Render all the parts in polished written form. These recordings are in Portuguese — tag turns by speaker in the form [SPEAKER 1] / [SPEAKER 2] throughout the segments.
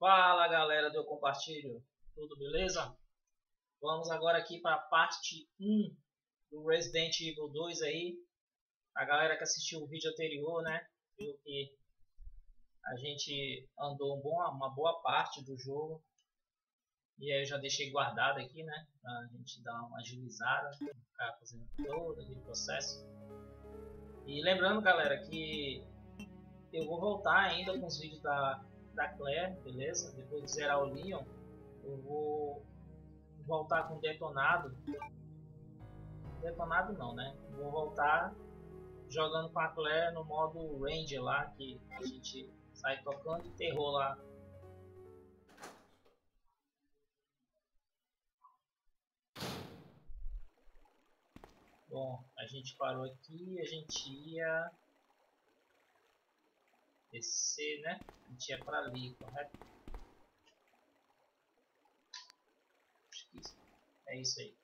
[SPEAKER 1] Fala galera do Eu Compartilho, tudo beleza? Vamos agora aqui para a parte 1 do Resident Evil 2 aí. A galera que assistiu o vídeo anterior, né, viu que a gente andou uma boa parte do jogo. E aí eu já deixei guardado aqui, né, pra gente dar uma agilizada, ficar fazendo todo aquele processo. E lembrando galera que eu vou voltar ainda com os vídeos da Claire, beleza? Depois de zerar o Leon, eu vou voltar com Detonado. Detonado não, né? Vou voltar jogando com a Claire no modo Ranger lá, que a gente sai tocando terror lá. Bom, a gente parou aqui, a gente ia descer, né? A gente ia pra ali, correto? Acho que é isso aí.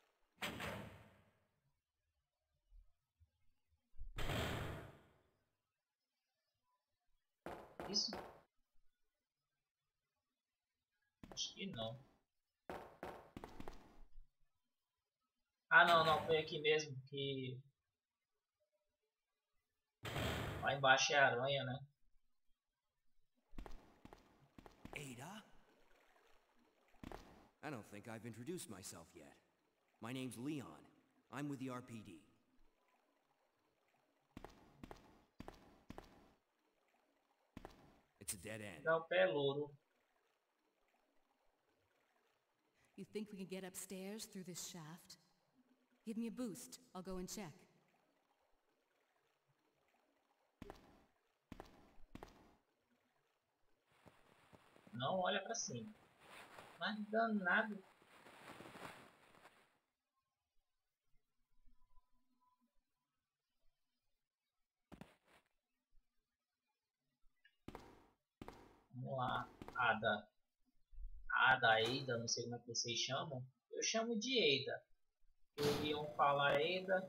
[SPEAKER 1] Isso? Acho que não. Ah, não, foi aqui mesmo que... Lá embaixo é a aranha, né?
[SPEAKER 2] Ada? I don't think I've introduced myself yet. My name's Leon. I'm with the RPD. It's a dead end.
[SPEAKER 1] Dá o pé louro.
[SPEAKER 3] You think we can get upstairs through this shaft? Give me a boost. I'll go and check.
[SPEAKER 1] Não olha pra cima. Mas danado. Vamos lá. Ada, Ada, não sei como é que vocês chamam. Eu chamo de Ada. O Leon fala Ada.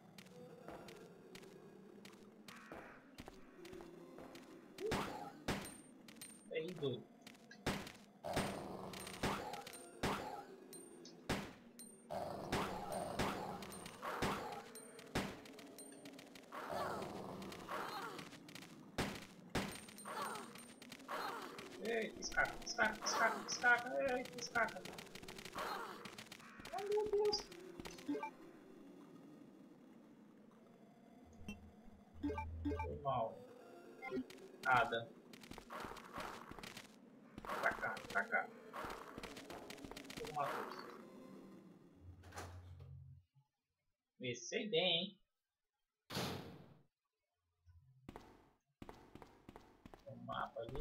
[SPEAKER 1] Aí, doido. Eita, escaca, eita, escaca. Ai, meu Deus. Foi mal. Ada. Pra cá. Vou matar isso. Comecei bem, hein? Tem um mapa ali.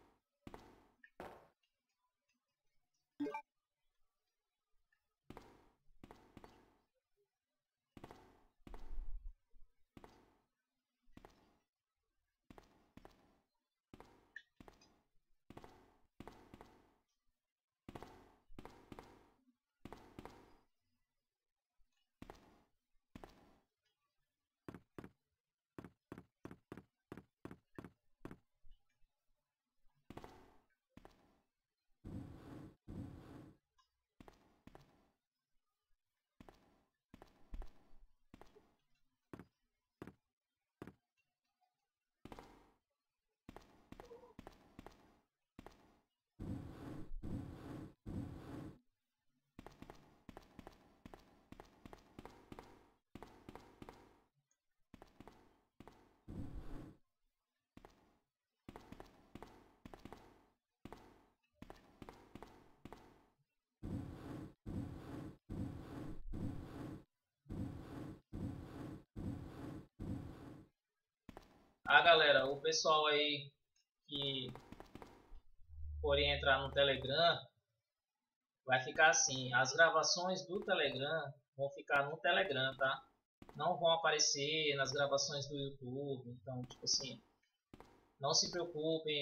[SPEAKER 1] Ah, galera, o pessoal aí que forem entrar no Telegram, vai ficar assim, as gravações do Telegram vão ficar no Telegram, tá? Não vão aparecer nas gravações do YouTube, então, tipo assim, não se preocupem,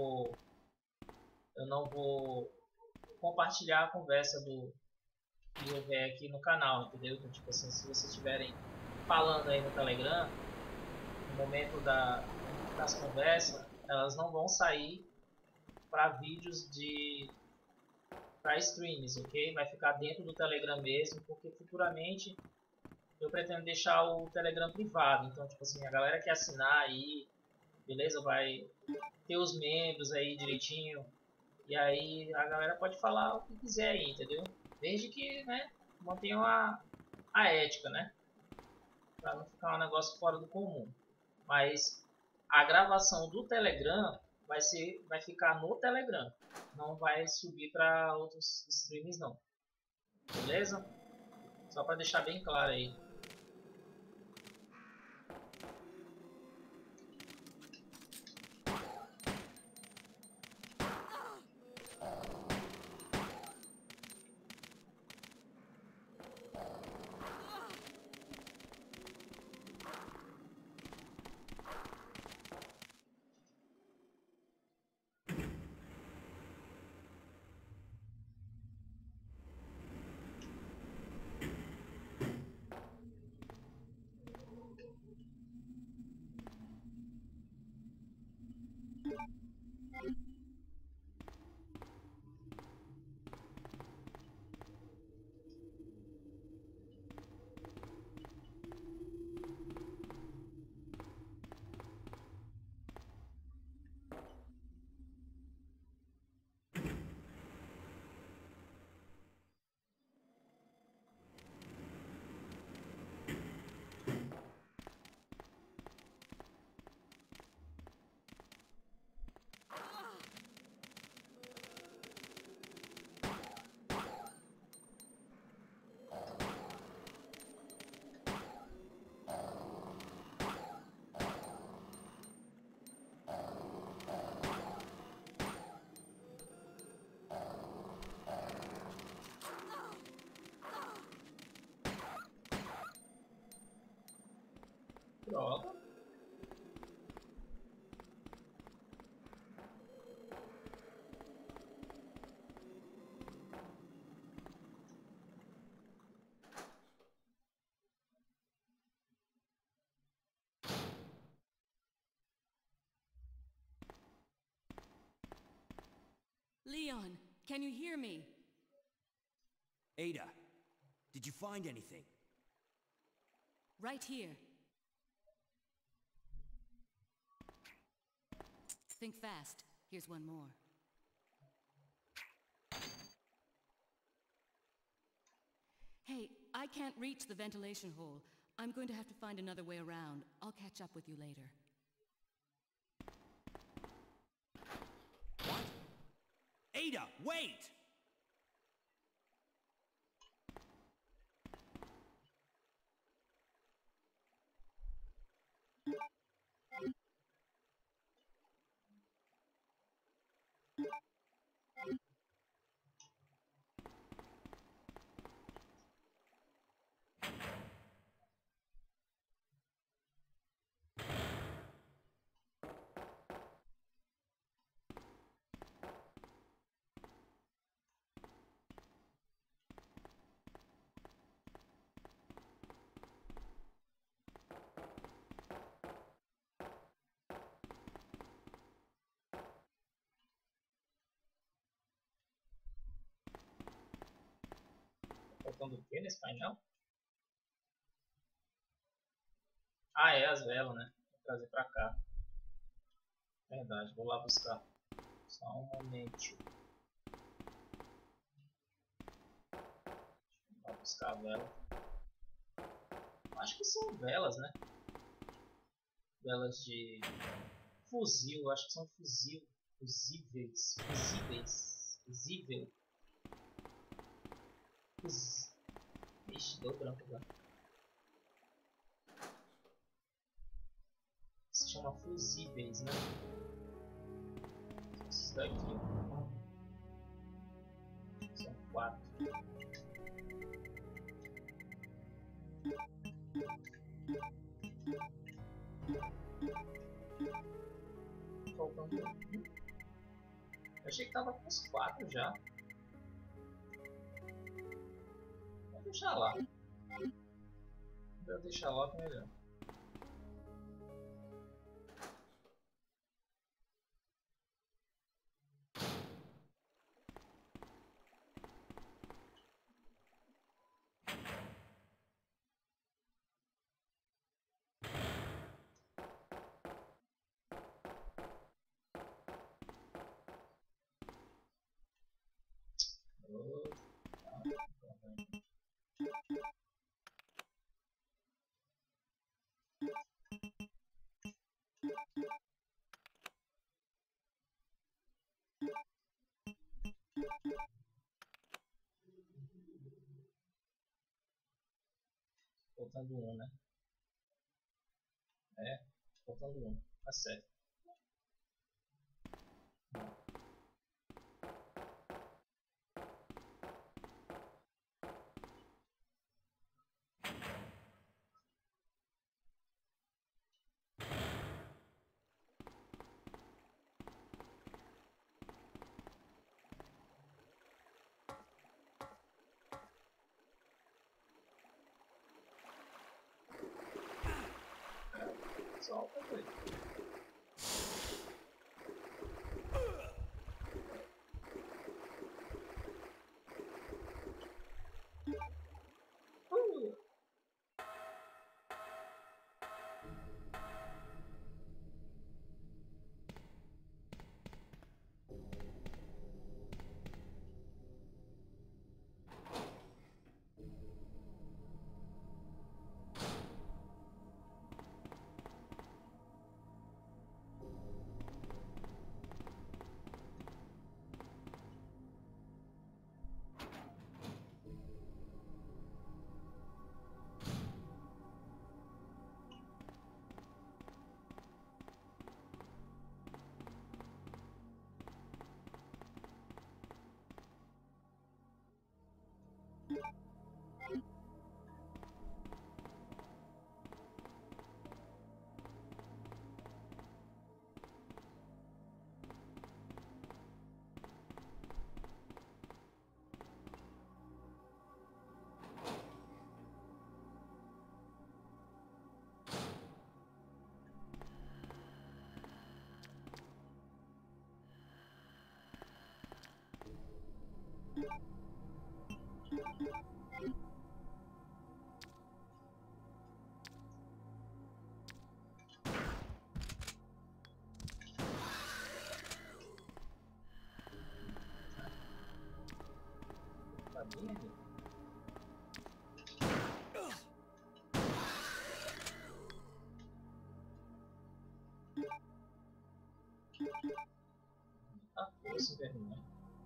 [SPEAKER 1] eu não vou compartilhar a conversa que houver aqui no canal, entendeu? Então, tipo assim, se vocês estiverem falando aí no Telegram, no momento das conversas, elas não vão sair para vídeos para streams, ok? Vai ficar dentro do Telegram mesmo, porque futuramente eu pretendo deixar o Telegram privado. Então, tipo assim, a galera que assinar aí, beleza? Vai ter os membros aí direitinho. E aí a galera pode falar o que quiser aí, entendeu? Desde que, né, mantenham a ética, né? Pra não ficar um negócio fora do comum. Mas a gravação do Telegram vai ficar no Telegram. Não vai subir para outros streams não. Beleza? Só para deixar bem claro aí. Droga.
[SPEAKER 3] Leon, can you hear me?
[SPEAKER 2] Ada, did you find anything?
[SPEAKER 3] Right here. Think fast. Here's one more. Hey, I can't reach the ventilation hole. I'm going to have to find another way around. I'll catch up with you later.
[SPEAKER 2] What? Ada, wait!
[SPEAKER 1] Faltando o que nesse painel? Ah, é as velas, né? Vou trazer pra cá. Verdade, vou lá buscar. Só um momento. Vou lá buscar a vela. Acho que são velas, né? Velas de fuzil, acho que são fusíveis. Fusível. Ixi, deu branco agora. Se chama fusíveis, né? Isso daqui. São 4. Faltando um. Eu achei que tava com os 4 já. Vou deixar lá. Vou deixar lá que é melhor. faltando um, né? É, faltando um. Tá certo. Solta, doido. Tá bem ali. Ah, esse vergonha.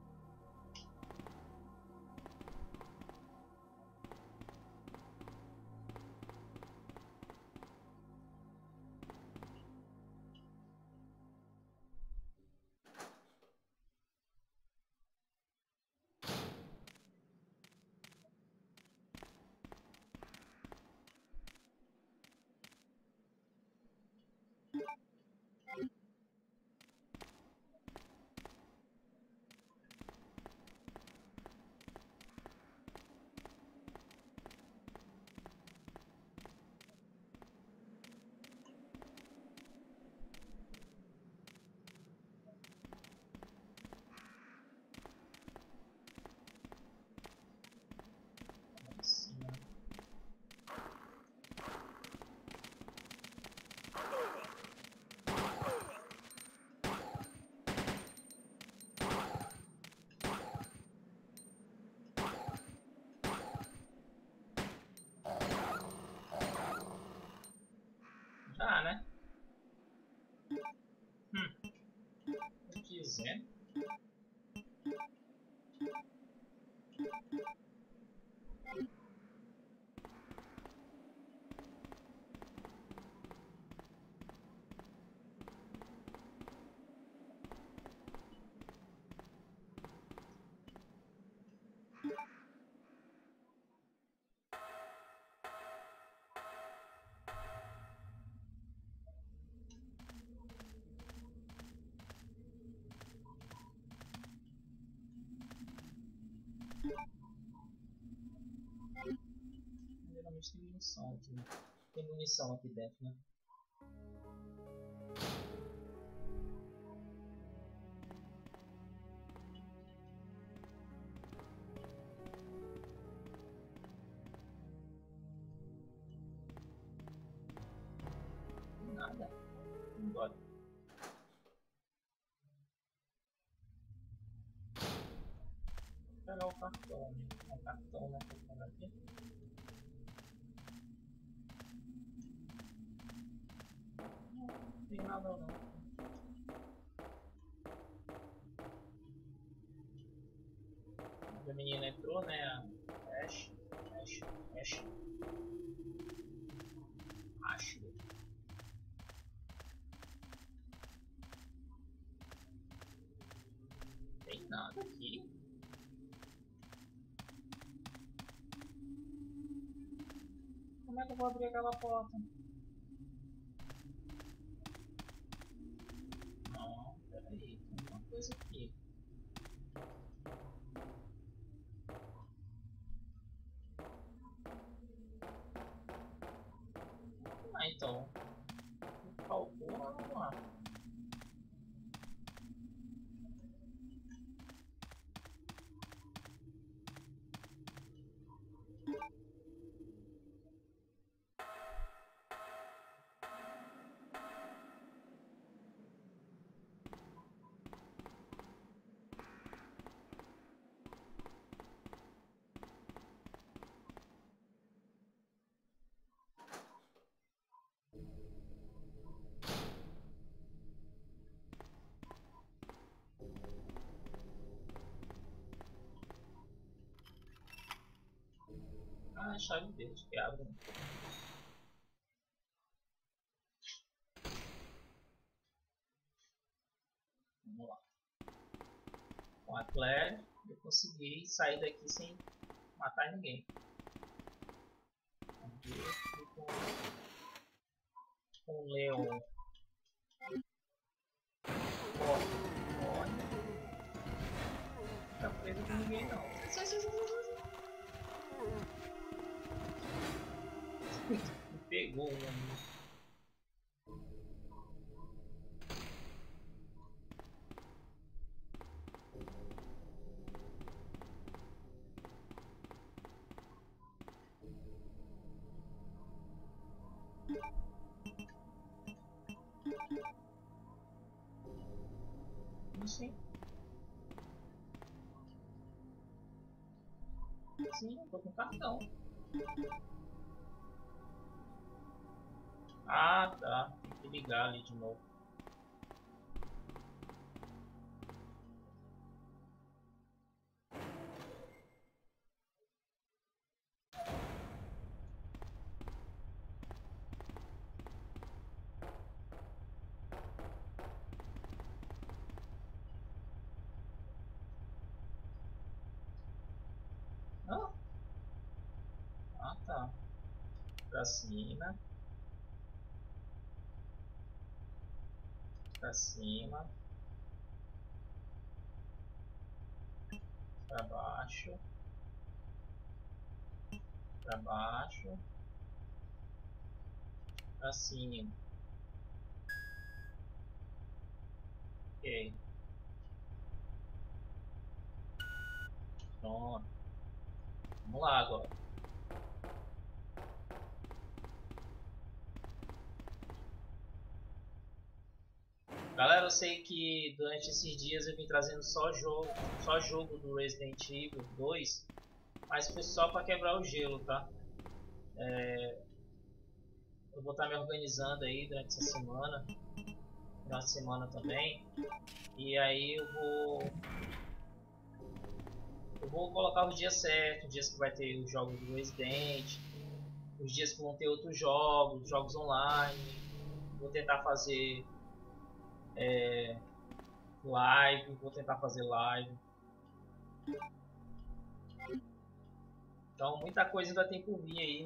[SPEAKER 1] Já, né? Se quiser. Geralmente tem munição aqui. Tem munição aqui dentro, né? Nada. Vambora. Vou pegar o cartão, né? O cartão, né? Que eu tô aqui. Não tem nada não. A menina entrou, né? A Ash. nada aqui. Como é que eu vou abrir aquela porta? Não, peraí, tem alguma coisa aqui. Ah, então. Faltou, vamos lá. Ah, chave verde que abre. Vamos lá. Com a Claire, eu consegui sair daqui sem matar ninguém. Vamos ver aqui com o Leon. Olha. Não tá preso com ninguém não. Me pegou um amigo. Sim. Sim, eu tô com cartão. Ah, tá. Tem que ligar ali de novo. Ah, ah tá. Pra cima. Pra cima. Pra baixo. Pra baixo. Pra cima. Ok. Pronto. Vamos lá agora. Galera, eu sei que durante esses dias eu vim trazendo só jogo do Resident Evil 2, mas foi só para quebrar o gelo, tá? Eu vou estar me organizando aí durante essa semana, final de semana também, e aí eu vou colocar os dias certos, os dias que vai ter os jogos do Resident, os dias que vão ter outros jogos, jogos online. Vou tentar fazer live, vou tentar fazer live. Então muita coisa ainda tem por vir aí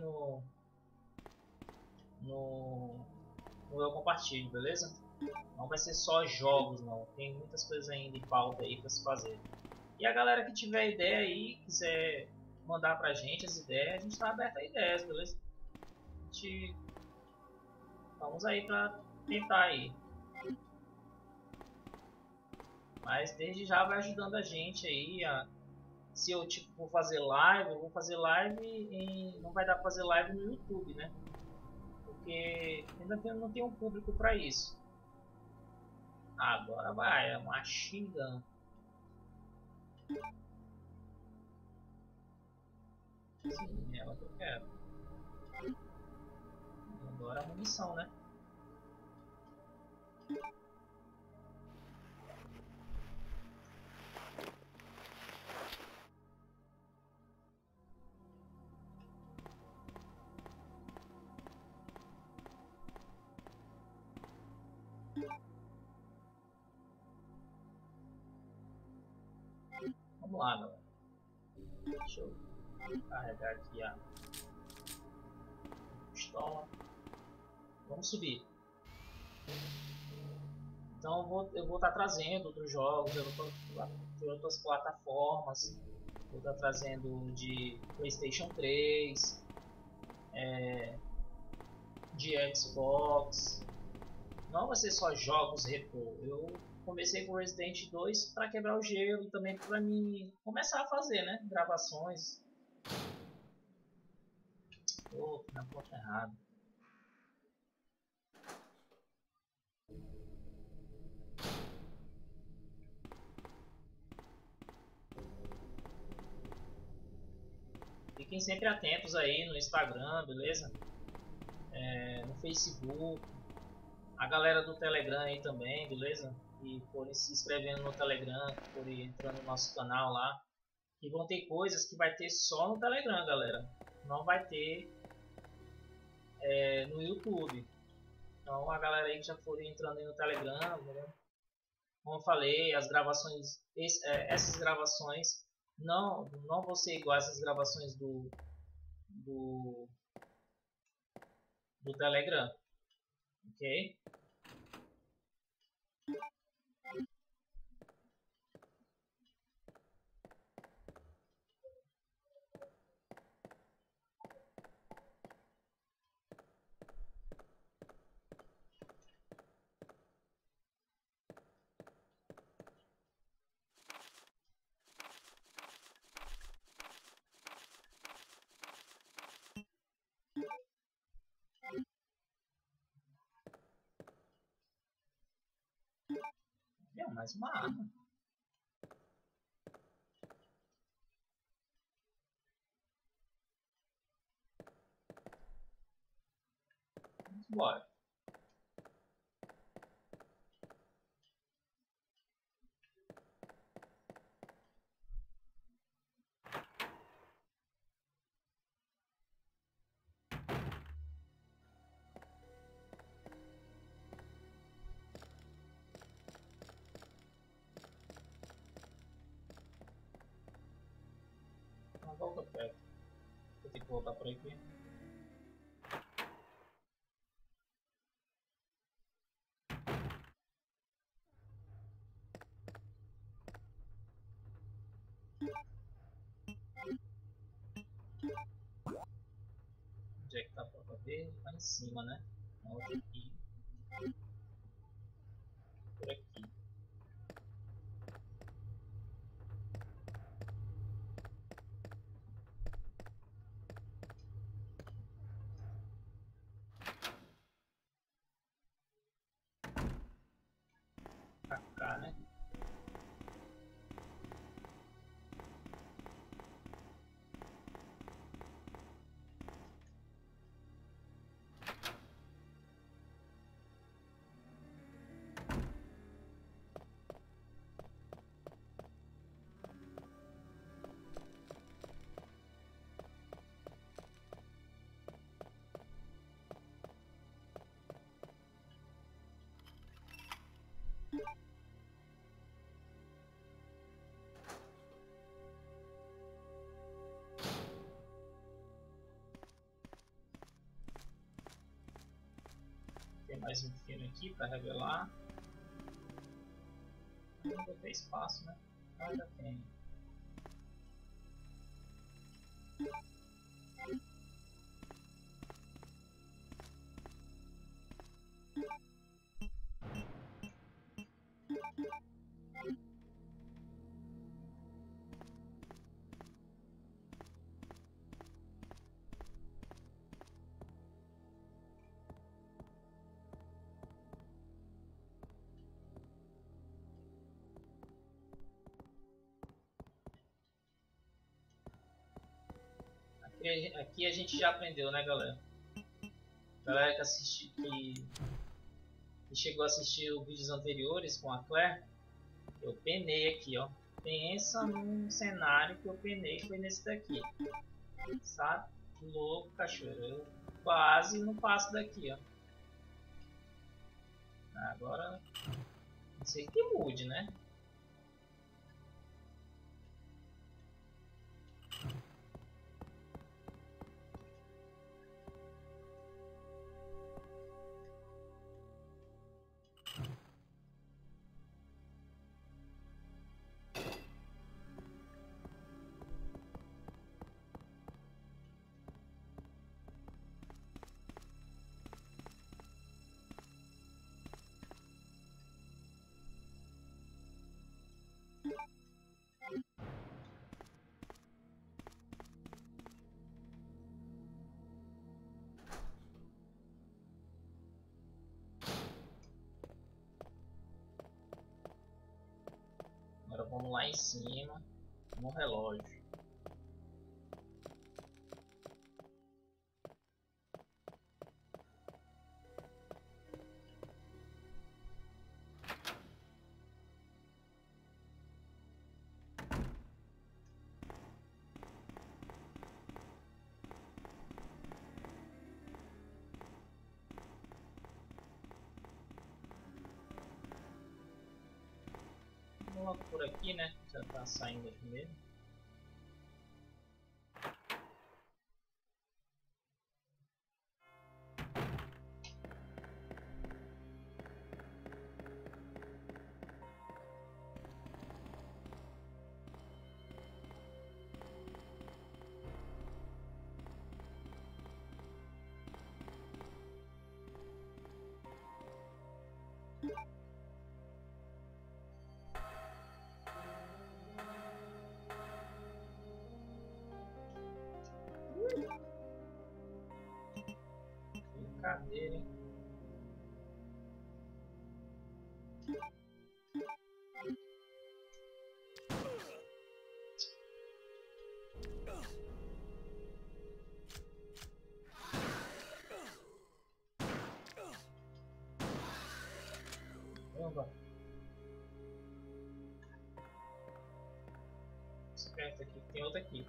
[SPEAKER 1] no eu compartilho, beleza? Não vai ser só jogos não, tem muitas coisas ainda em pauta aí para se fazer. E a galera que tiver ideia aí, quiser mandar pra gente as ideias, a gente tá aberto a ideias, beleza? A gente vamos aí pra tentar aí. Mas desde já vai ajudando a gente aí se eu tipo for fazer live, eu vou fazer live não vai dar pra fazer live no YouTube, né? Porque ainda não tem um público para isso. Agora vai, é Machine Gun. Sim, é ela que eu quero. Agora a munição, né? Vamos lá, galera. Deixa eu carregar aqui a pistola. Vamos subir. Então eu vou estar trazendo outros jogos, de outras plataformas. Vou estar trazendo de PlayStation 3, de Xbox. Não vai ser só jogos retrô. Eu comecei com Resident 2 para quebrar o gelo e também para mim começar a fazer, né, gravações. Na porta errada. Fiquem sempre atentos aí no Instagram, beleza? No Facebook. A galera do Telegram aí também, beleza? Que forem se inscrevendo no Telegram, que forem entrando no nosso canal lá. E vão ter coisas que vai ter só no Telegram, galera. Não vai ter no YouTube. Então a galera aí que já forem entrando aí no Telegram, né? Como eu falei, as gravações, essas gravações não vão ser iguais às gravações do Telegram, ok? Meu, mais uma arma. Vamos embora. Volta perto. Vou ter que voltar por aqui. Onde é que tá a porta verde? Lá em cima, né? A outra aqui. Por aqui. Pra cá, né? Tem mais um fino aqui para revelar. Não vou ter espaço, né? Ainda tem. Aqui a gente já aprendeu, né, galera? Galera que chegou a assistir os vídeos anteriores com a Claire, eu penei aqui, ó. Pensa num cenário que eu penei, foi nesse daqui. Sabe? Louco, cachoeira. Eu quase não passo daqui, ó. Agora, não sei que mude, né? Vamos lá em cima, no relógio. Vamos logo por aqui, né? Já tá saindo aqui mesmo. Brincadeira, hein? Caramba. Esperto aqui, tem outra aqui.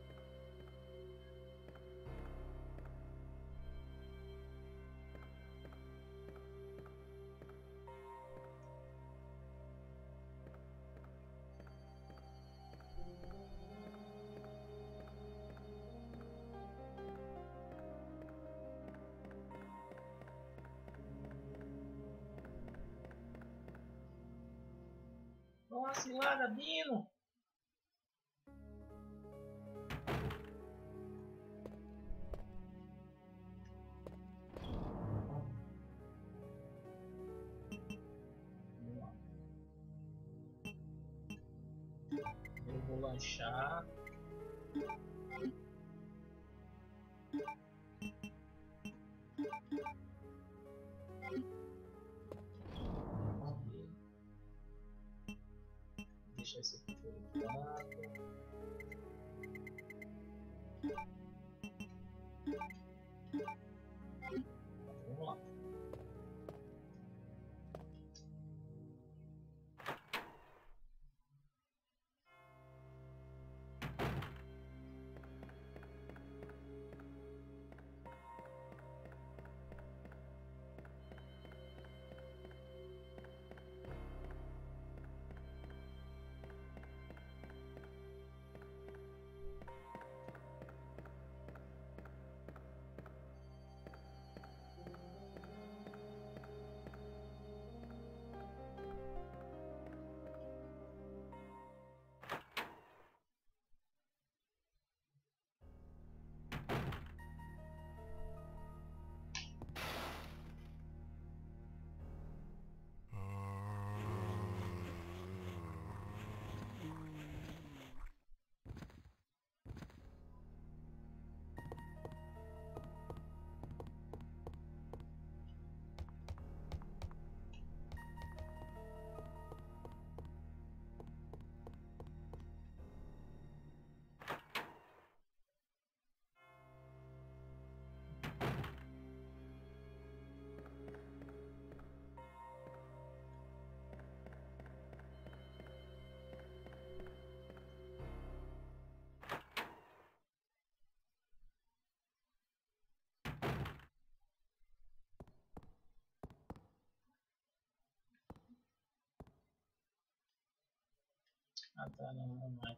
[SPEAKER 1] Nossa, cilada, Bino! Eu vou lanchar. Deixa esse aqui por enquanto. Vamos lá. Ah tá, não é.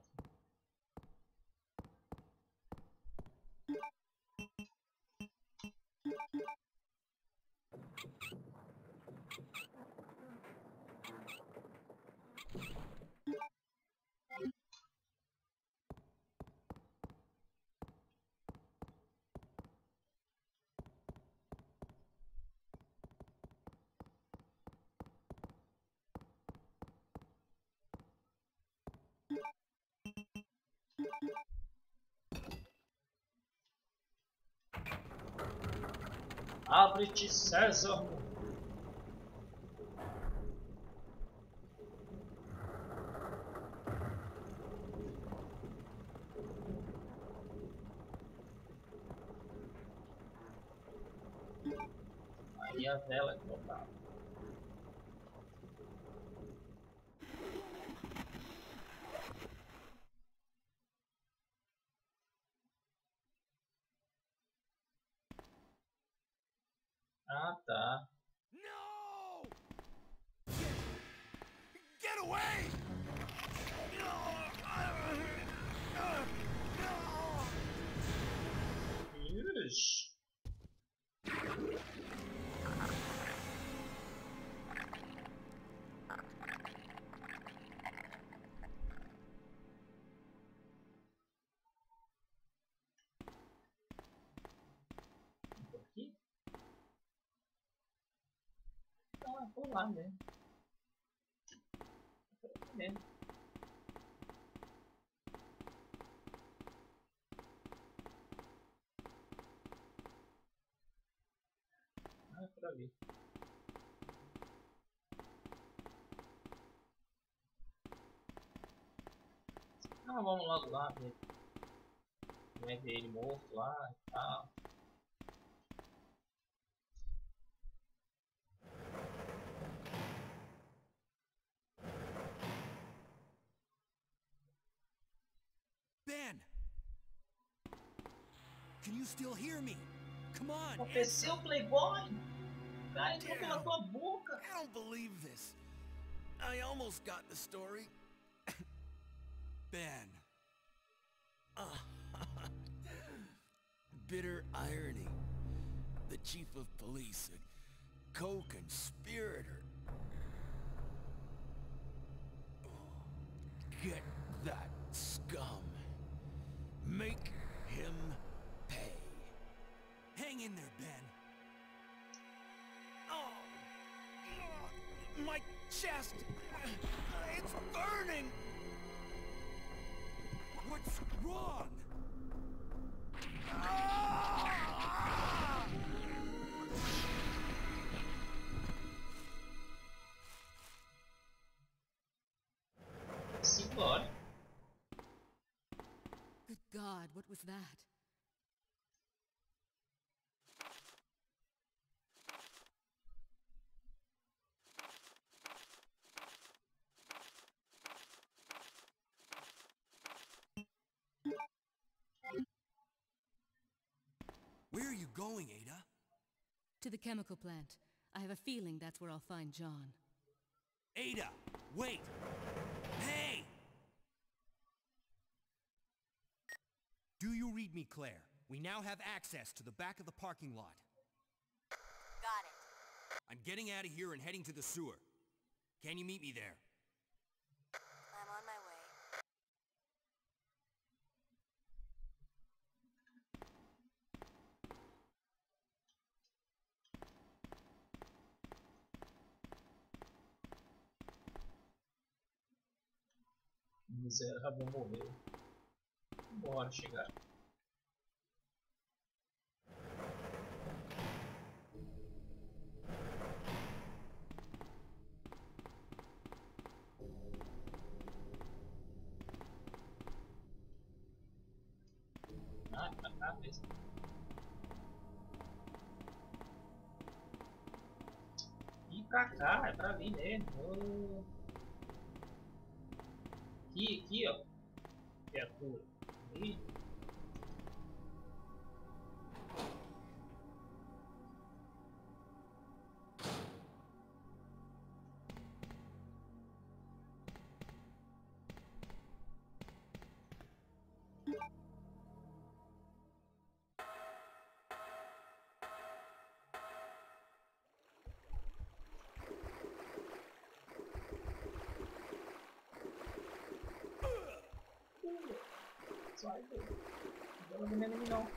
[SPEAKER 1] Abre-te, César! E a vela que faltava. Ah, tá.
[SPEAKER 2] No! Get away!
[SPEAKER 1] Ixi. Aqui? Ah, por lá mesmo. Por aqui mesmo. Ah, por ali. Ah, vamos logo lá ver. Vai ver ele morto lá e tal.
[SPEAKER 2] Ben! Can you still hear me? Come on,
[SPEAKER 1] Aconteceu, Playboy! Cara, entrou pela tua boca!
[SPEAKER 2] I don't believe this. I almost got the story. Ben. Bitter irony. The chief of police, a co-conspirator. Get that scum. Make him pay. Hang in there, Ben. Oh, my chest. It's burning. What's wrong?
[SPEAKER 1] Simbora.
[SPEAKER 3] Good God, what was that?
[SPEAKER 2] Where are you going, Ada?
[SPEAKER 3] To the chemical plant. I have a feeling that's where I'll find John.
[SPEAKER 2] Ada, wait! Hey! Do you read me, Claire? We now have access to the back of the parking lot.
[SPEAKER 4] Got it.
[SPEAKER 2] I'm getting out of here and heading to the sewer. Can you meet me there?
[SPEAKER 4] I'm on my way.
[SPEAKER 1] Miserável morreu. Bora chegar. Ah, pra cá mesmo. E pra cá, é pra vir mesmo. Oh. Aqui, ó. Criatura. Aí. Sai, velho. Não dá veneno em mim, não.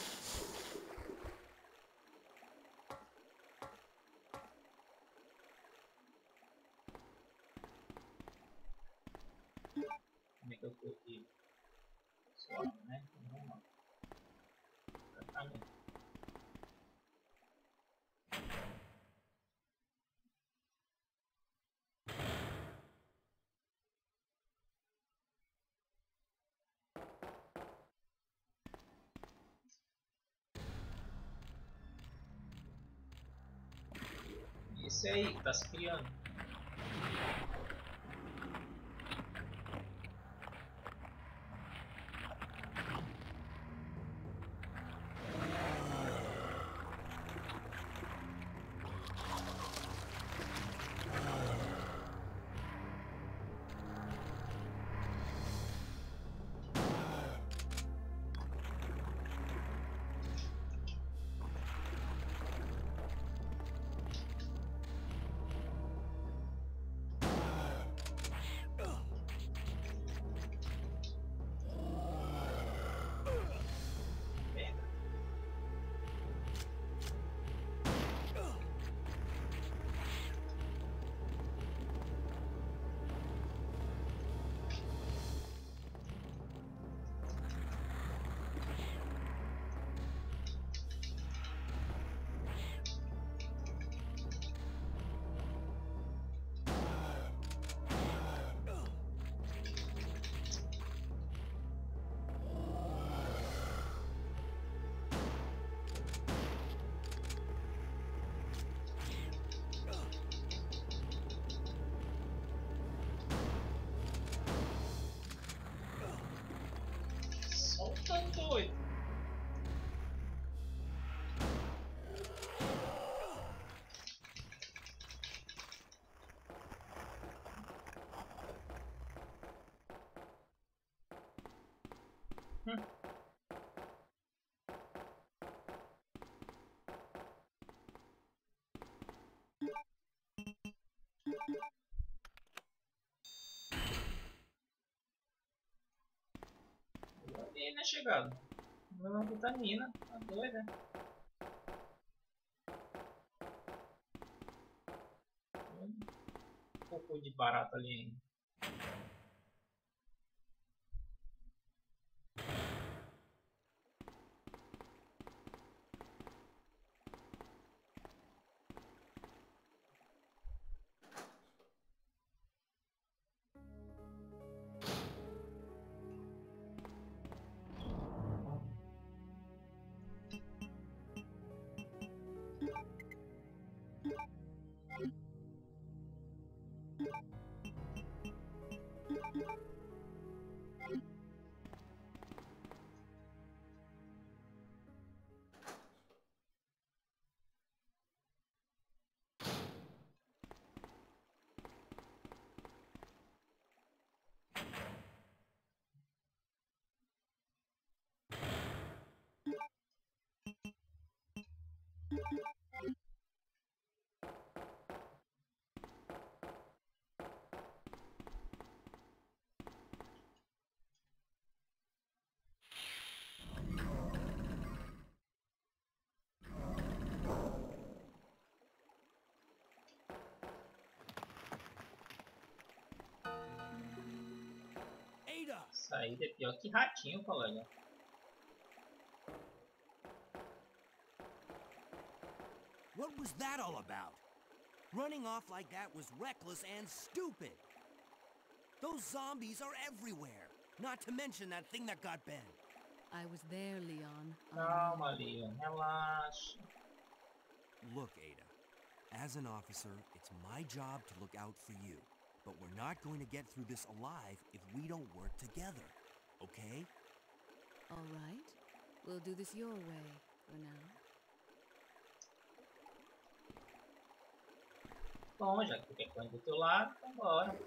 [SPEAKER 1] Como é que eu tô aqui? Suave, né? Então vamos lá. Pra cá mesmo. você aí que tá se criando. Solta doido. E né, chegado. Uma vitamina, tá doida. Um pouco de barato ali ainda. Saída é pior que ratinho, colega.
[SPEAKER 2] What was that all about? Running off like that was reckless and stupid. Those zombies are everywhere. Not to mention that thing that got Ben.
[SPEAKER 3] I was there, Leon.
[SPEAKER 1] Calma, Leon. Relaxa.
[SPEAKER 2] Look, Ada. As an officer, it's my job to look out for you. But we're not going to get through this alive if we don't work together. Okay?
[SPEAKER 3] All right. We'll do this your way for now.
[SPEAKER 1] Bom, já que tu quer coisa do teu lado, então bora.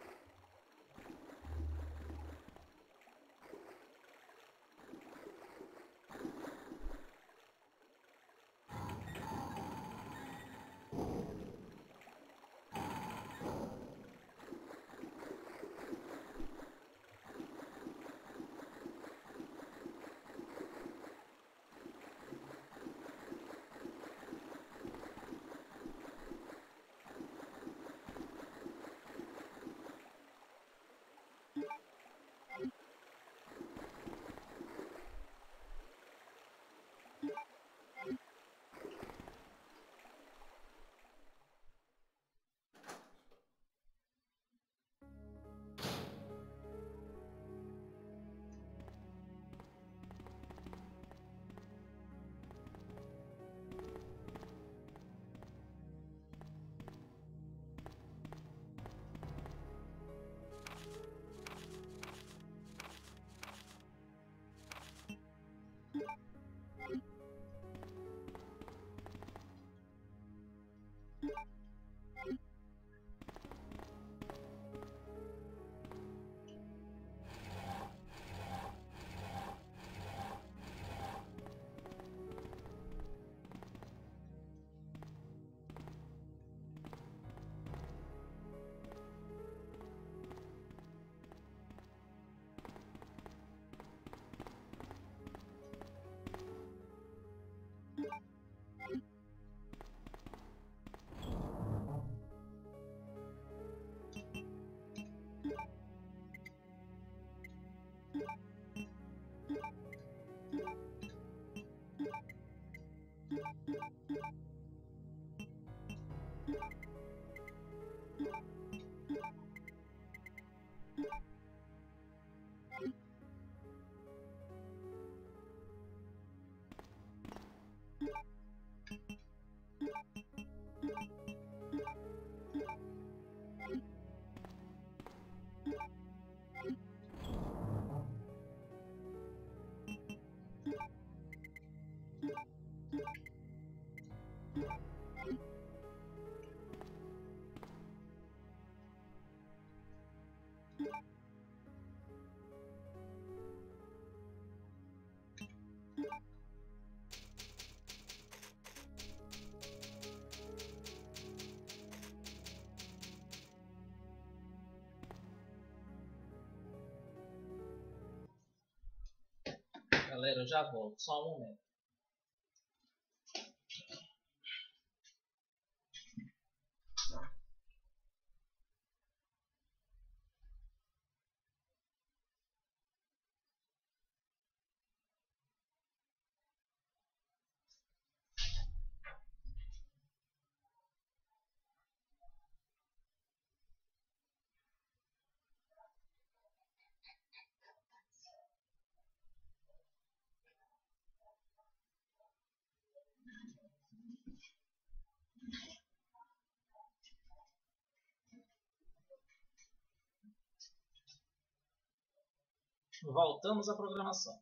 [SPEAKER 1] Galera, eu já volto. Só um momento. Voltamos à programação.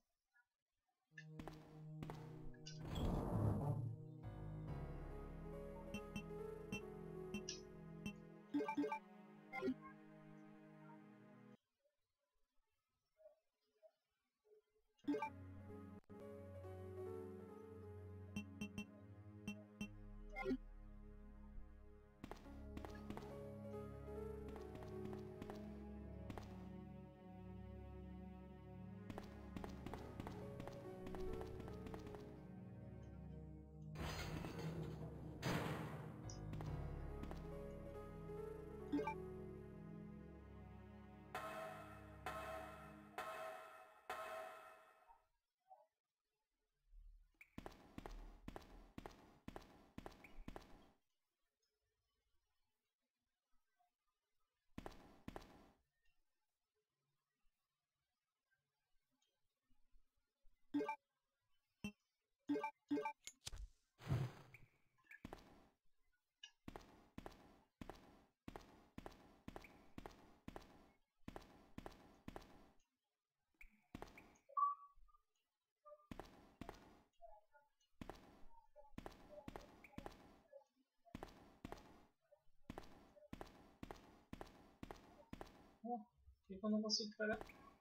[SPEAKER 1] Por que eu não consigo pegar?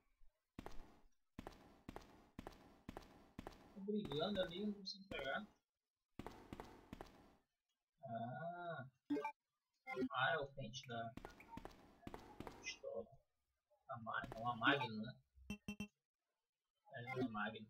[SPEAKER 1] Tô brigando ali, eu não consigo pegar. É o pente da pistola. Uma Magnum, né? É uma Magnum.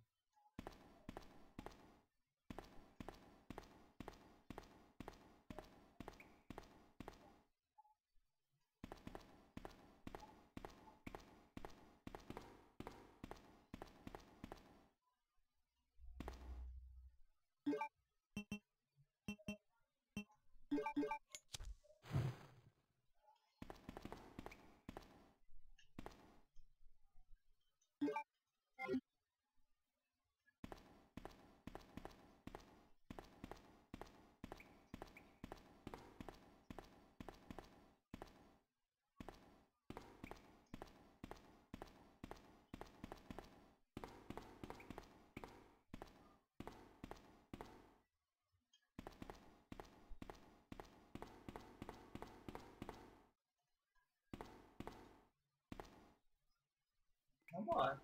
[SPEAKER 1] Vambora.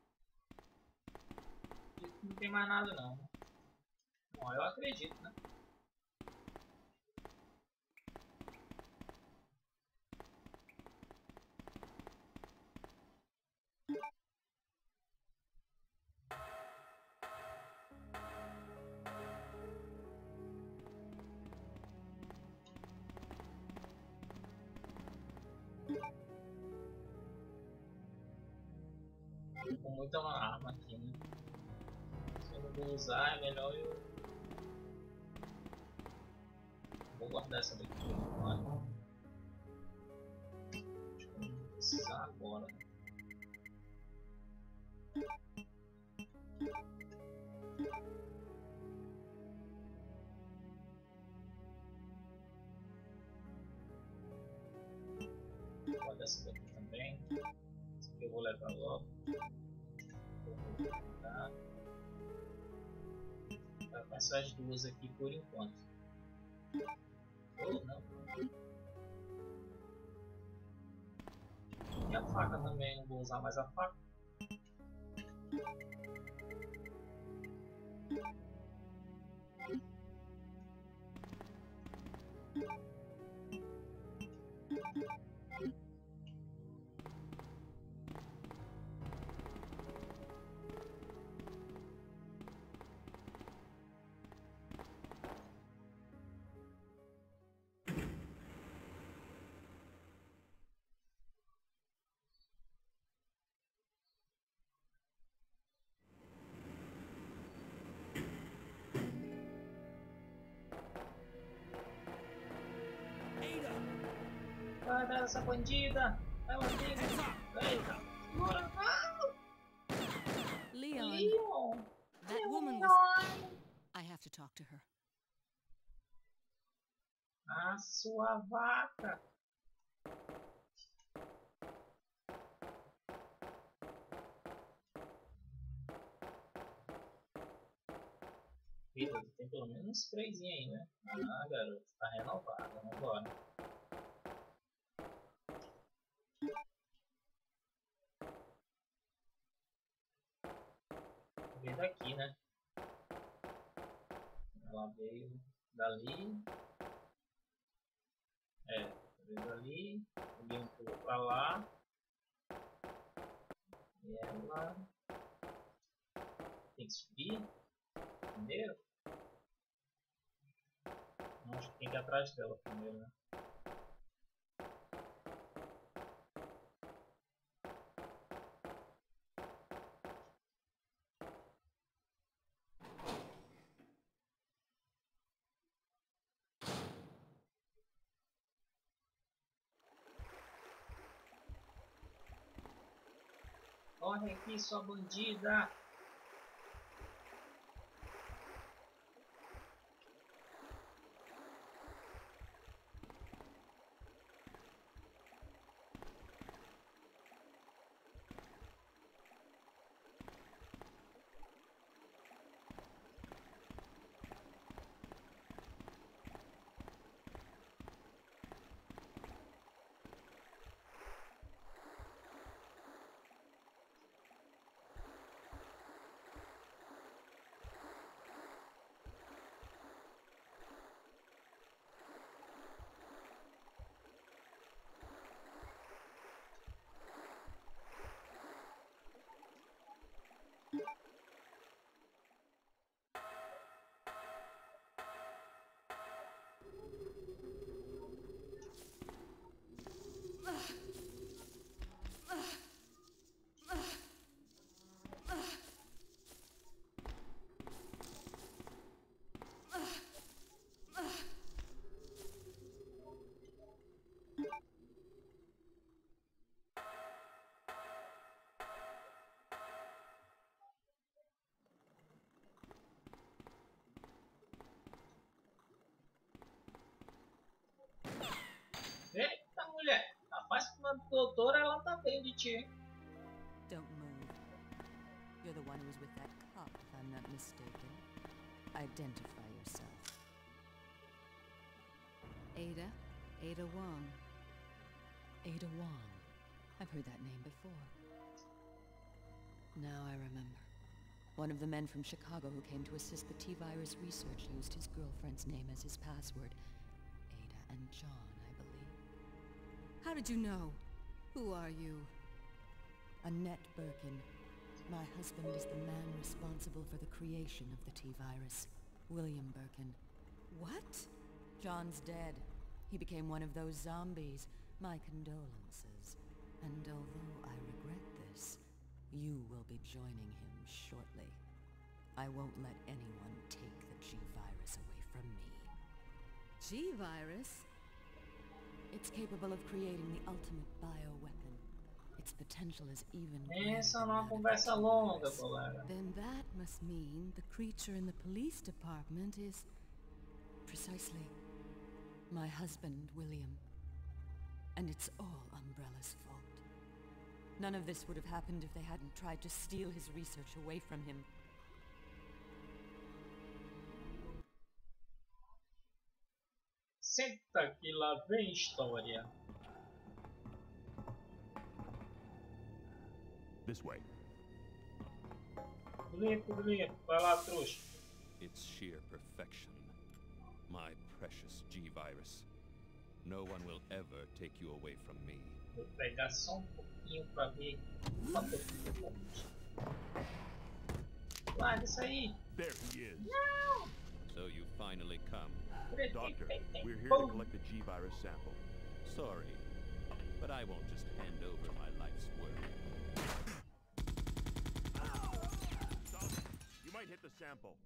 [SPEAKER 1] Não tem mais nada não. Bom, eu acredito, né? Tô com muita arma aqui, né? Se eu não vou usar, é melhor eu... Vou guardar essa daqui por enquanto. Acho que eu não vou precisar agora, né? Vou guardar essa daqui também. Essa aqui eu vou levar logo. Vou guardar. Vai com essas duas aqui por enquanto. Ou não. E a faca também, não vou usar mais a faca. Corre atrás dessa bandida. Vai, bandida. Eita. Segura.
[SPEAKER 3] Leon,
[SPEAKER 1] Leon.
[SPEAKER 3] that woman was... I have to talk to her.
[SPEAKER 1] A sua vaca. Vida, tem pelo menos uns 3 aí, né? Ah, garoto, tá renovada, vambora. Veio daqui, né? Ela veio dali. Veio dali. O Leon pulou pra lá. E ela tem que subir primeiro? Não, acho que tem que ir atrás dela primeiro, né? Corre aqui, sua bandida! Eita, mulher! Rapaz, que uma doutora, ela tá bem de ti, hein?
[SPEAKER 3] Don't move. You're the one who was with that cop, if I'm not mistaken. Identify yourself. Ada? Ada Wong. Ada Wong. I've heard that name before. Now I remember. One of the men from Chicago who came to assist the T-Virus research used his girlfriend's name as his password. Ada and John, I believe. How did you know? Who are you? Annette Birkin. My husband is the man responsible for the creation of the T-Virus. William Birkin. What? John's dead. He became one of those zombies. My condolences. And although I regret this, you will be joining him shortly. I won't let anyone take the G-Virus away from me. G-Virus? It's capable of creating the ultimate bioweapon. Its potential is even greater
[SPEAKER 1] Essa é
[SPEAKER 3] than
[SPEAKER 1] uma
[SPEAKER 3] that of
[SPEAKER 1] conversa
[SPEAKER 3] the
[SPEAKER 1] longa,
[SPEAKER 3] T-Virus.
[SPEAKER 1] colega.
[SPEAKER 3] Then that must mean the creature in the police department is... precisely my husband, William. And it's all Umbrella's fault. None of this would have happened if they hadn't tried to steal his research away from him.
[SPEAKER 1] Senta que lá vem história.
[SPEAKER 5] This way.
[SPEAKER 1] Bonito. Vai lá, trouxa.
[SPEAKER 5] It's sheer perfection. My precious G-Virus. No one will ever take you away from me.
[SPEAKER 1] Vou pegar só um pouquinho pra ver quanto eu fico longe. Larga isso aí.
[SPEAKER 5] There he is.
[SPEAKER 1] Não!
[SPEAKER 5] So you finally come. Doctor, we're here to collect the G-Virus sample. Sorry, but I won't just hand over my life's work. Stop it. You might hit the sample.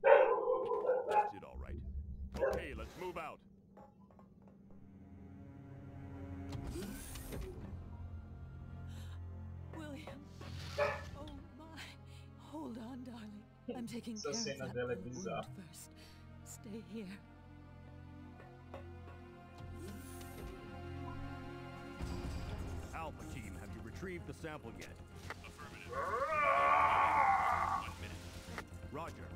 [SPEAKER 5] That's it, all right. Okay, let's move out.
[SPEAKER 3] I'm taking
[SPEAKER 1] Essa
[SPEAKER 3] care of
[SPEAKER 1] cena
[SPEAKER 3] that
[SPEAKER 1] dela é
[SPEAKER 3] wound
[SPEAKER 1] bizarra.
[SPEAKER 3] first. Stay here.
[SPEAKER 5] Alpha team, have you retrieved the sample yet? Affirmative. 1 minute. Roger.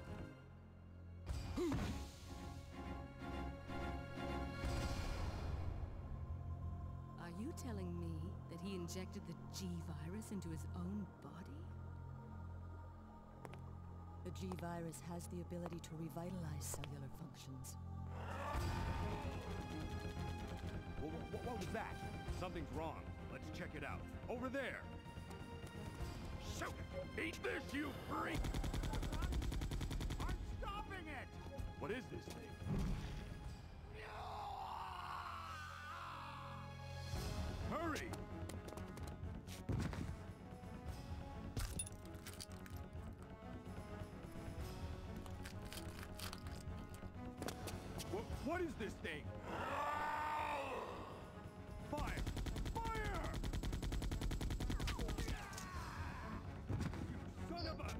[SPEAKER 3] Are you telling me that he injected the G-Virus into his own body? The G-Virus has the ability to revitalize cellular functions.
[SPEAKER 5] What was that? Something's wrong. Let's check it out. Over there! Shoot! Eat this, you freak! I'm stopping it! What is this thing? Hurry! What is this thing? Fire! Fire! You son of a...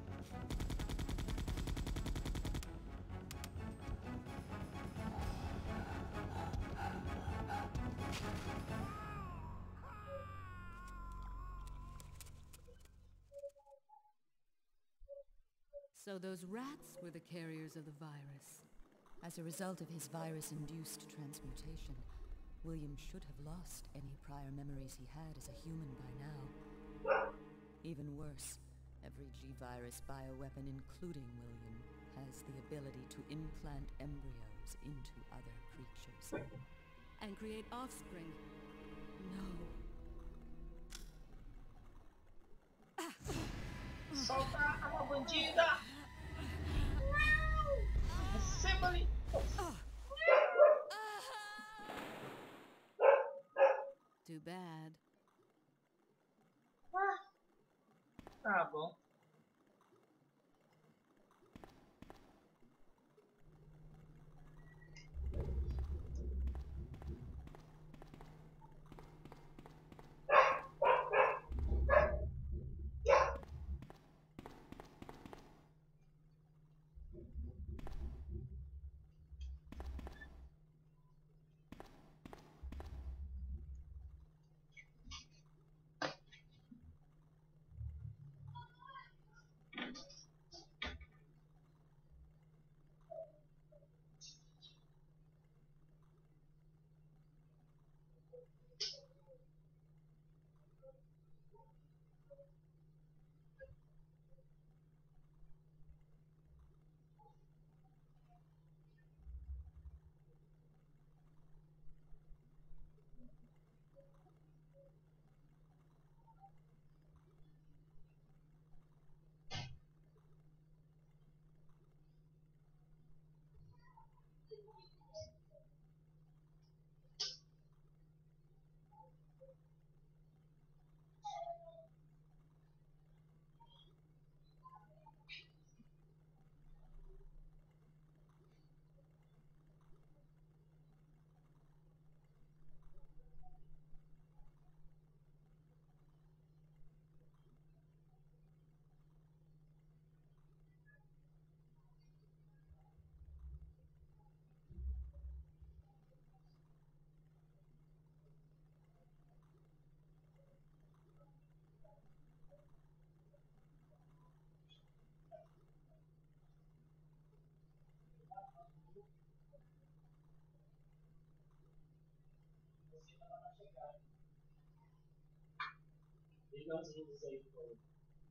[SPEAKER 3] So those rats were the carriers of the virus. As a result of his virus-induced transmutation, William should have lost any prior memories he had as a human by now. Even worse, every G-Virus bioweapon, including William, has the ability to implant embryos into other creatures. And create offspring. No.
[SPEAKER 1] Solta a bandida! Assembly!
[SPEAKER 3] Too bad.
[SPEAKER 1] Tá bom. Liga as luzes aí, por favor.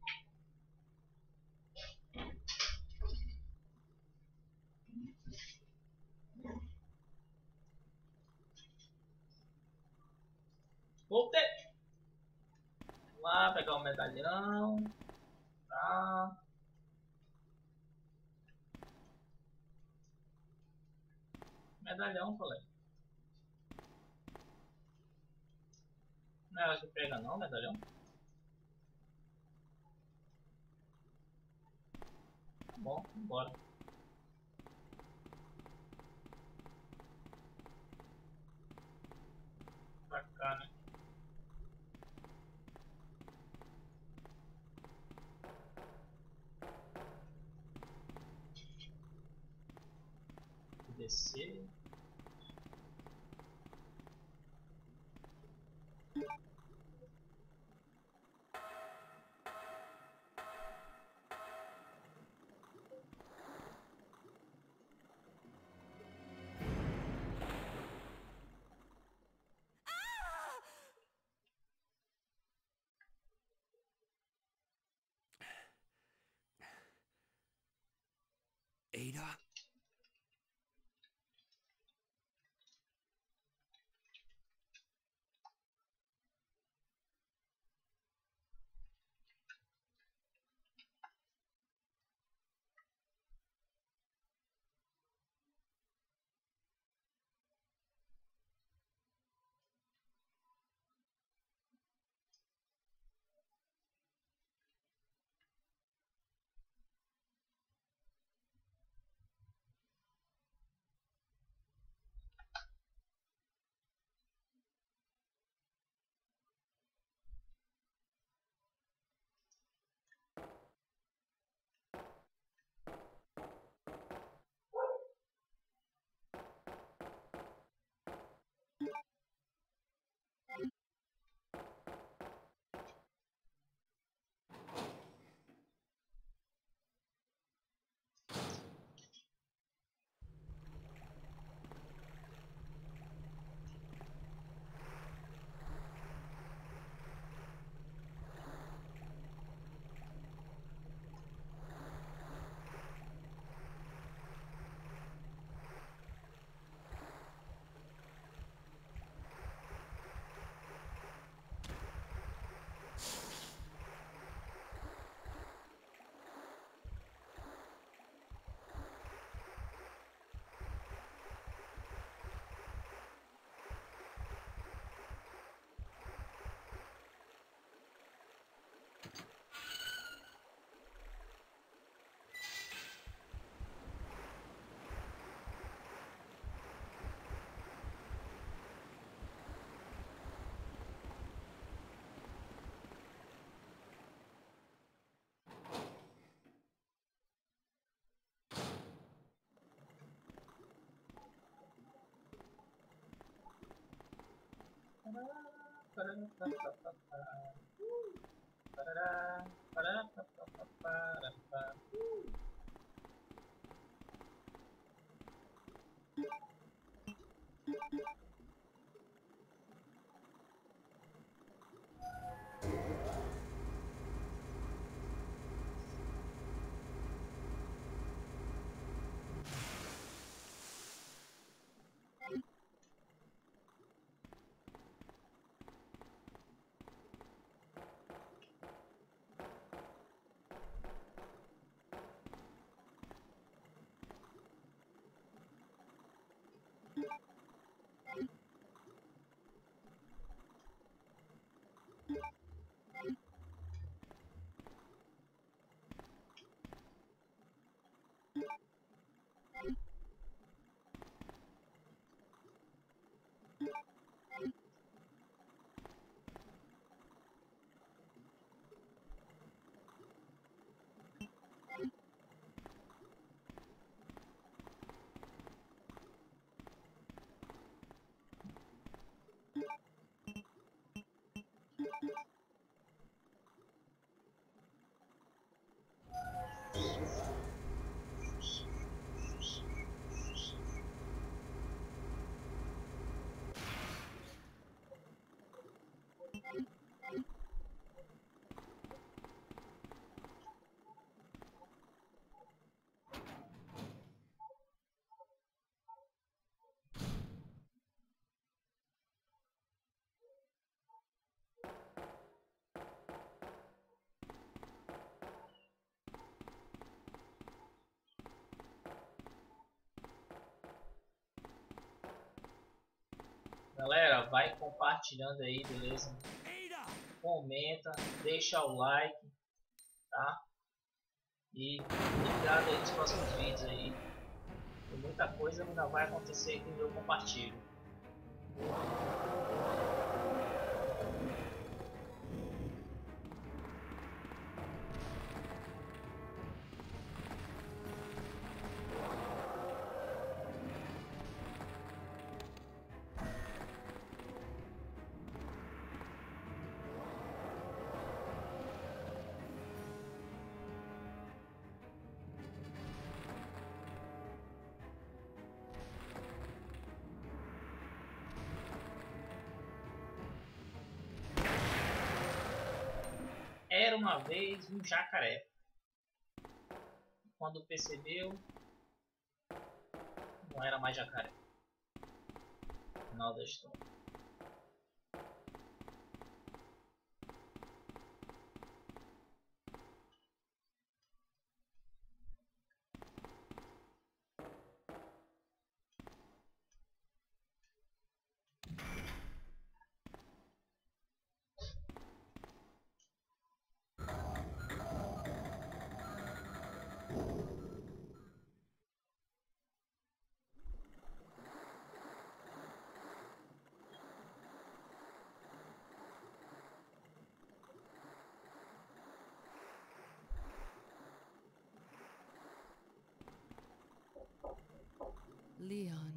[SPEAKER 1] Voltei! Vamos lá, pegar o medalhão. Tá. Medalhão, colega. Não é ela que pega não, medalhão? Tá bom, vambora. Pra cá, né? descer.
[SPEAKER 2] Ada?
[SPEAKER 1] Galera, vai compartilhando aí, beleza? Comenta, deixa o like, tá? E ligado aí nos próximos vídeos aí. Tem muita coisa ainda vai acontecer aqui no meu compartilho. Era uma vez um jacaré. Quando percebeu, não era mais jacaré. Final da história.
[SPEAKER 3] Leon.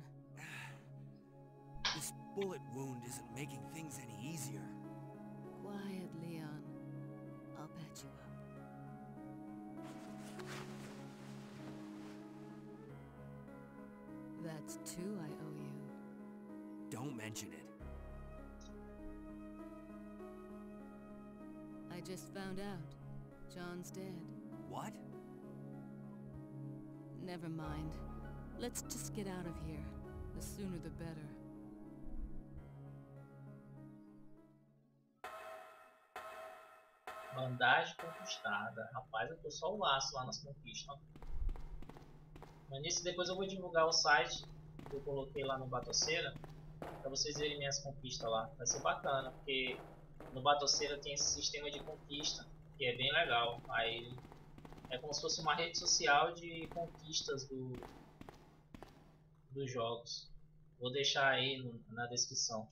[SPEAKER 2] This bullet wound isn't making things any easier.
[SPEAKER 3] Quiet, Leon. I'll patch you up. That's 2 I owe you.
[SPEAKER 2] Don't mention it.
[SPEAKER 3] I just found out. John's dead.
[SPEAKER 2] What?
[SPEAKER 3] Never mind. Let's just get out of here. The sooner the better.
[SPEAKER 1] Bandagem conquistada. Rapaz, eu tô só o laço lá nas conquistas. Mas nisso depois eu vou divulgar o site que eu coloquei lá no Batoceira, pra vocês verem minhas conquistas lá. Vai ser bacana, porque no Batoceira tem esse sistema de conquista, que é bem legal. Aí é como se fosse uma rede social de conquistas dos jogos. Vou deixar aí na descrição.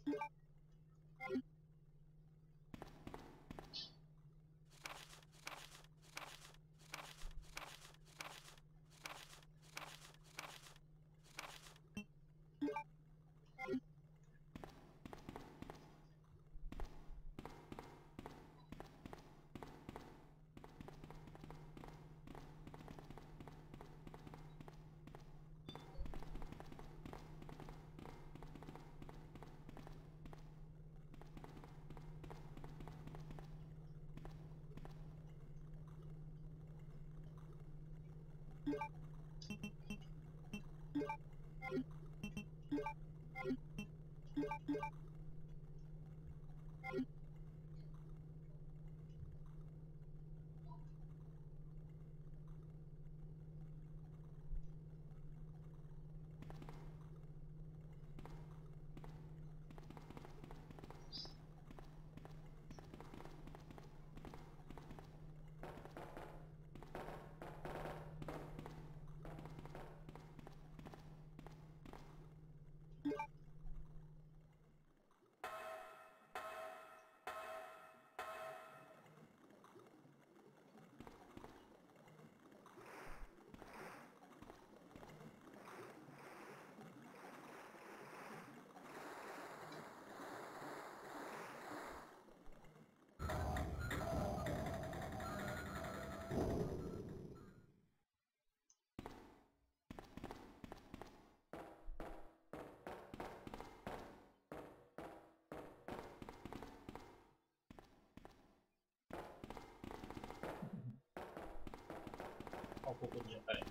[SPEAKER 1] Olha o pouco de jacaré.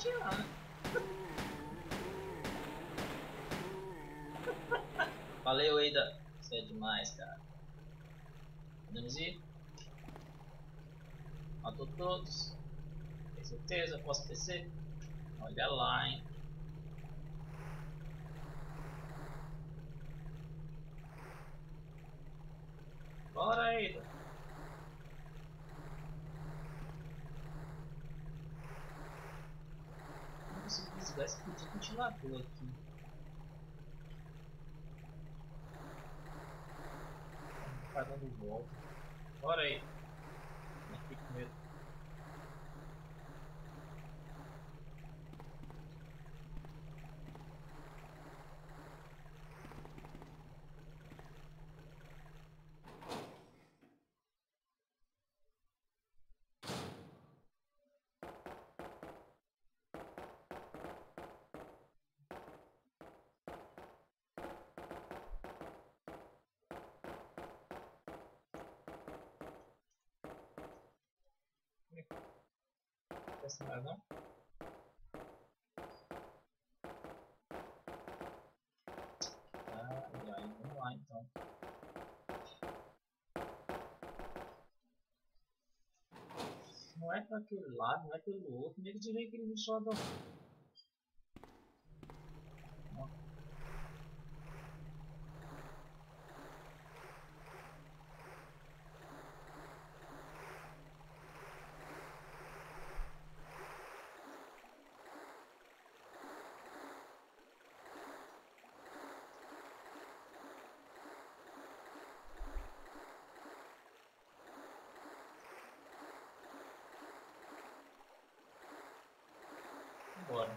[SPEAKER 1] atirar, né? Valeu, Eida. Você é demais, cara. Podemos ir? Matou todos. Tem certeza? Posso descer? Olha lá, hein? Bora, Eida. Não consigo desligar esse fudido ventilador aqui. Tá dando volta. Bora aí. Não fique com medo. Essa mais não? Ai, ai, vamos lá então. Não é para aquele lado, não é pelo outro, nem que direito que ele me só dá. Bora.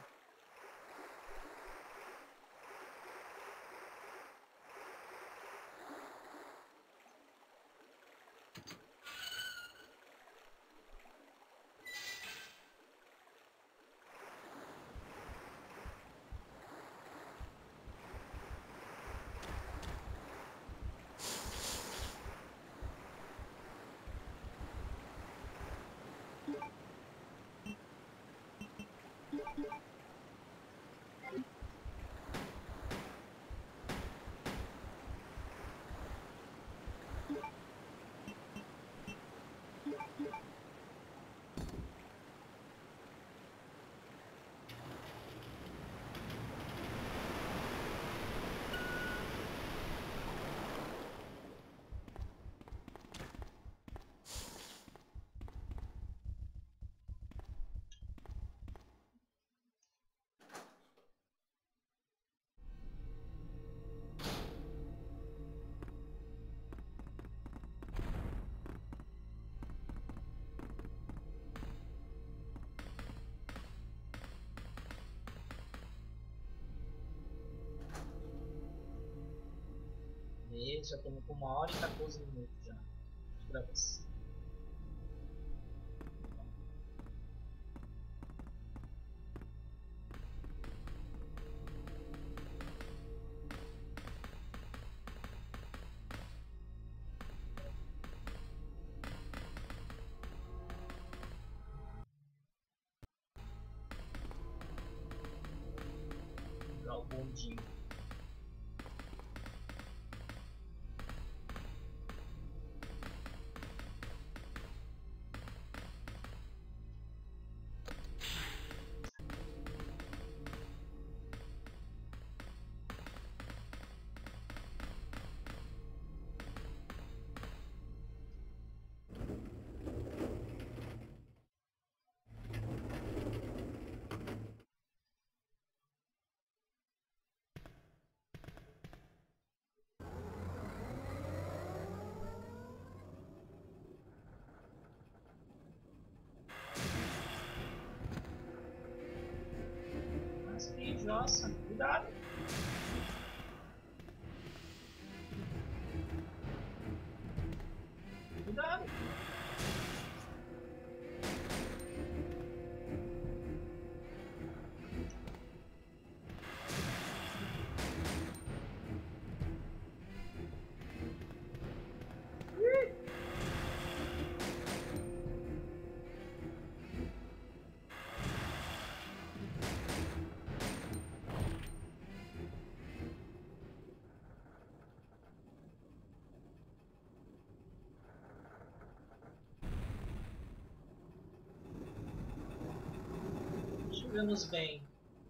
[SPEAKER 1] E já estamos com 1h e 14 minutos já de gravação. Já o bondinho. Nossa, cuidado! Cuidado! Vemos bem.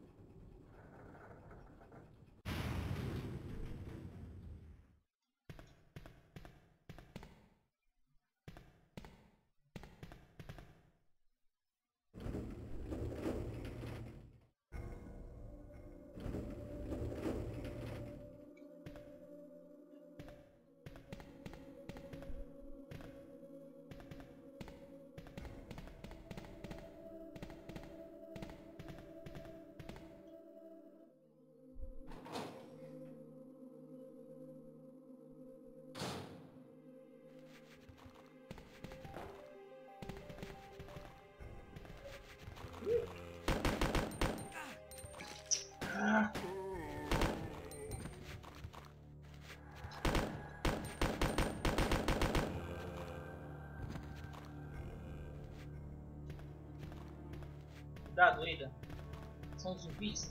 [SPEAKER 1] Cuidado, Ada. São zumbis.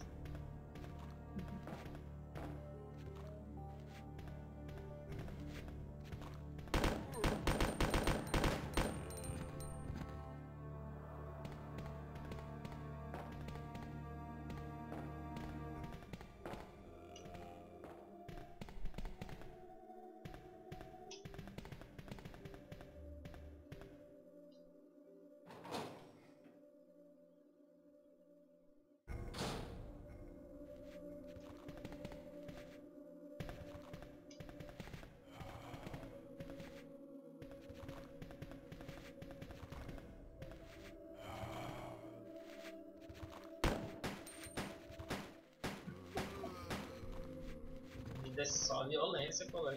[SPEAKER 1] É só violência, colega.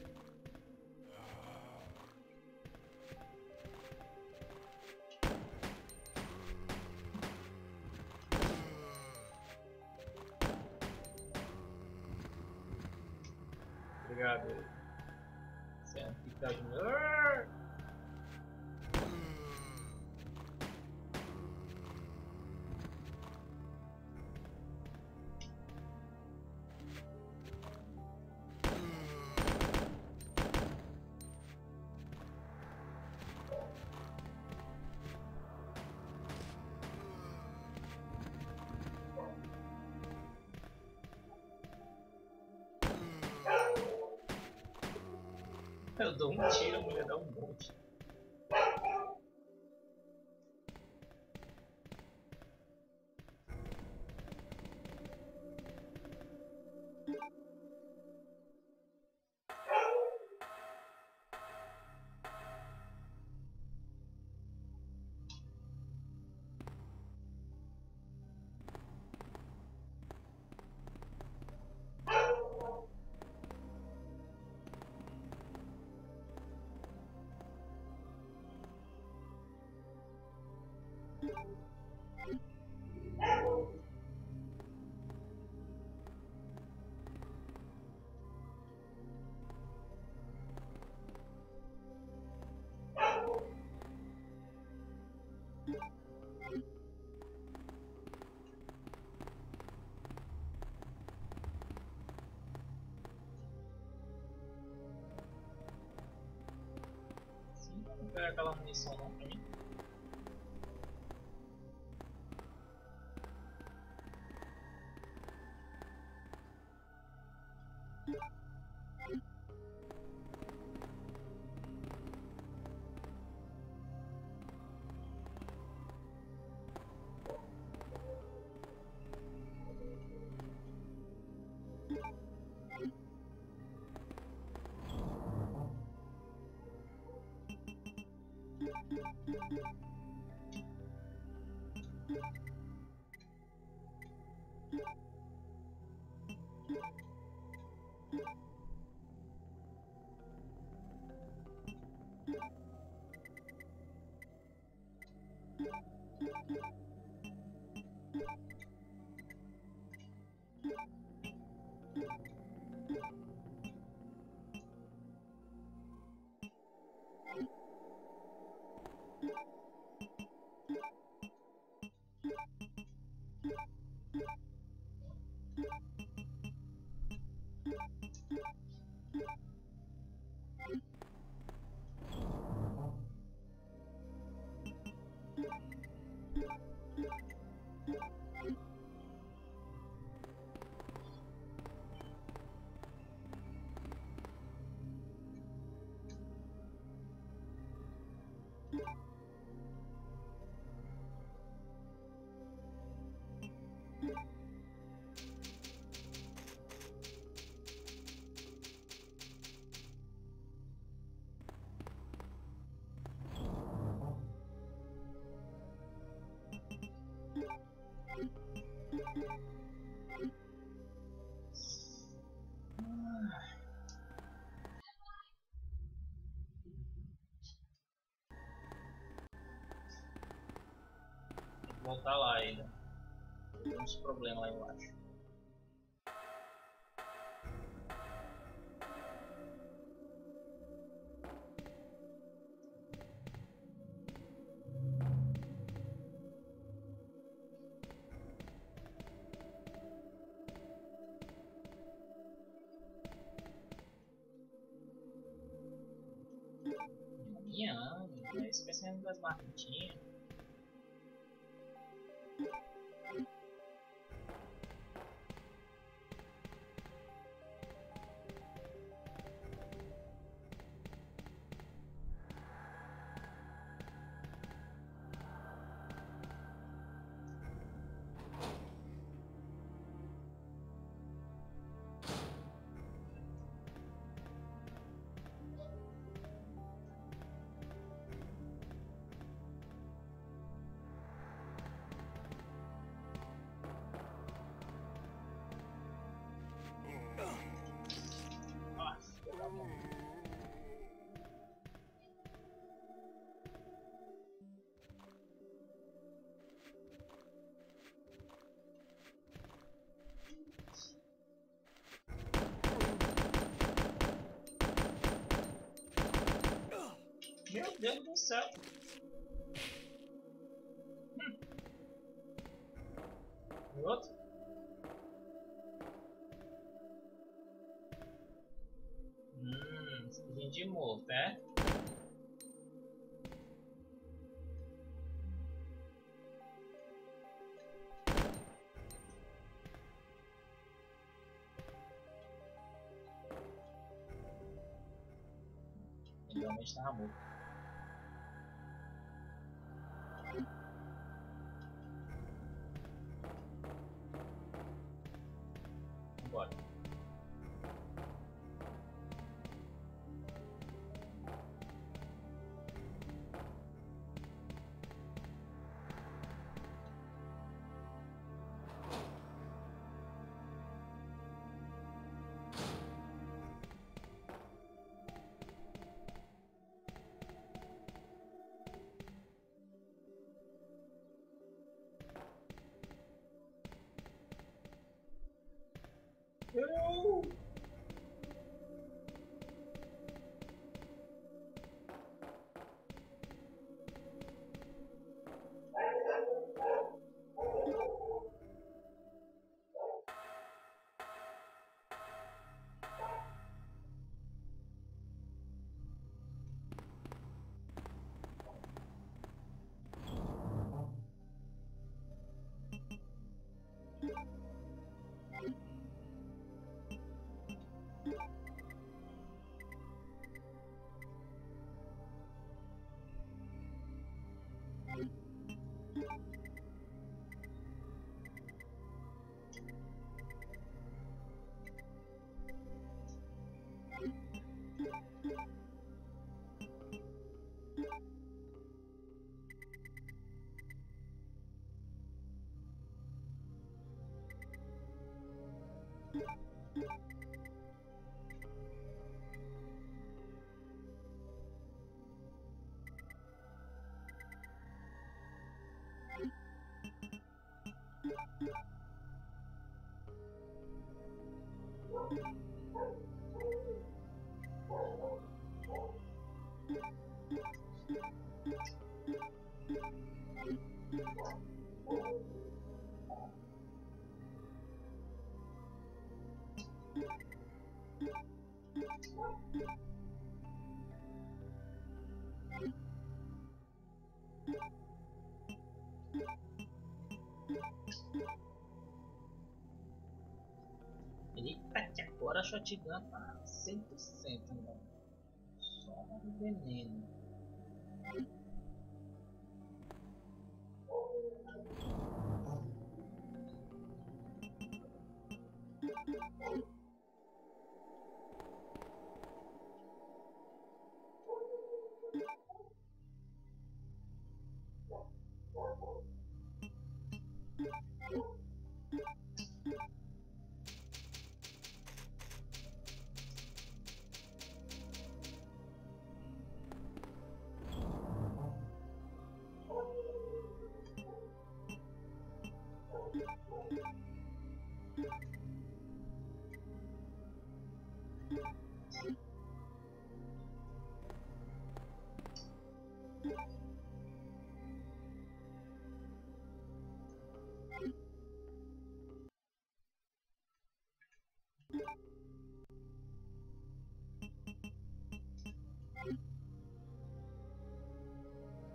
[SPEAKER 1] Obrigado. Você é picadinho. Eu dou um tiro, a mulher dá um monte. Sim, não pega aquela munição não pra mim. voltar lá ainda. Tem uns problemas lá embaixo. Esquecendo das marmitinhas. Meu Deus do céu. E outro? Esquadinho de morto, é? Ele realmente estava morto. Bora. Não! Eita, que agora a shotgun tá 100%, mano. Só um veneno.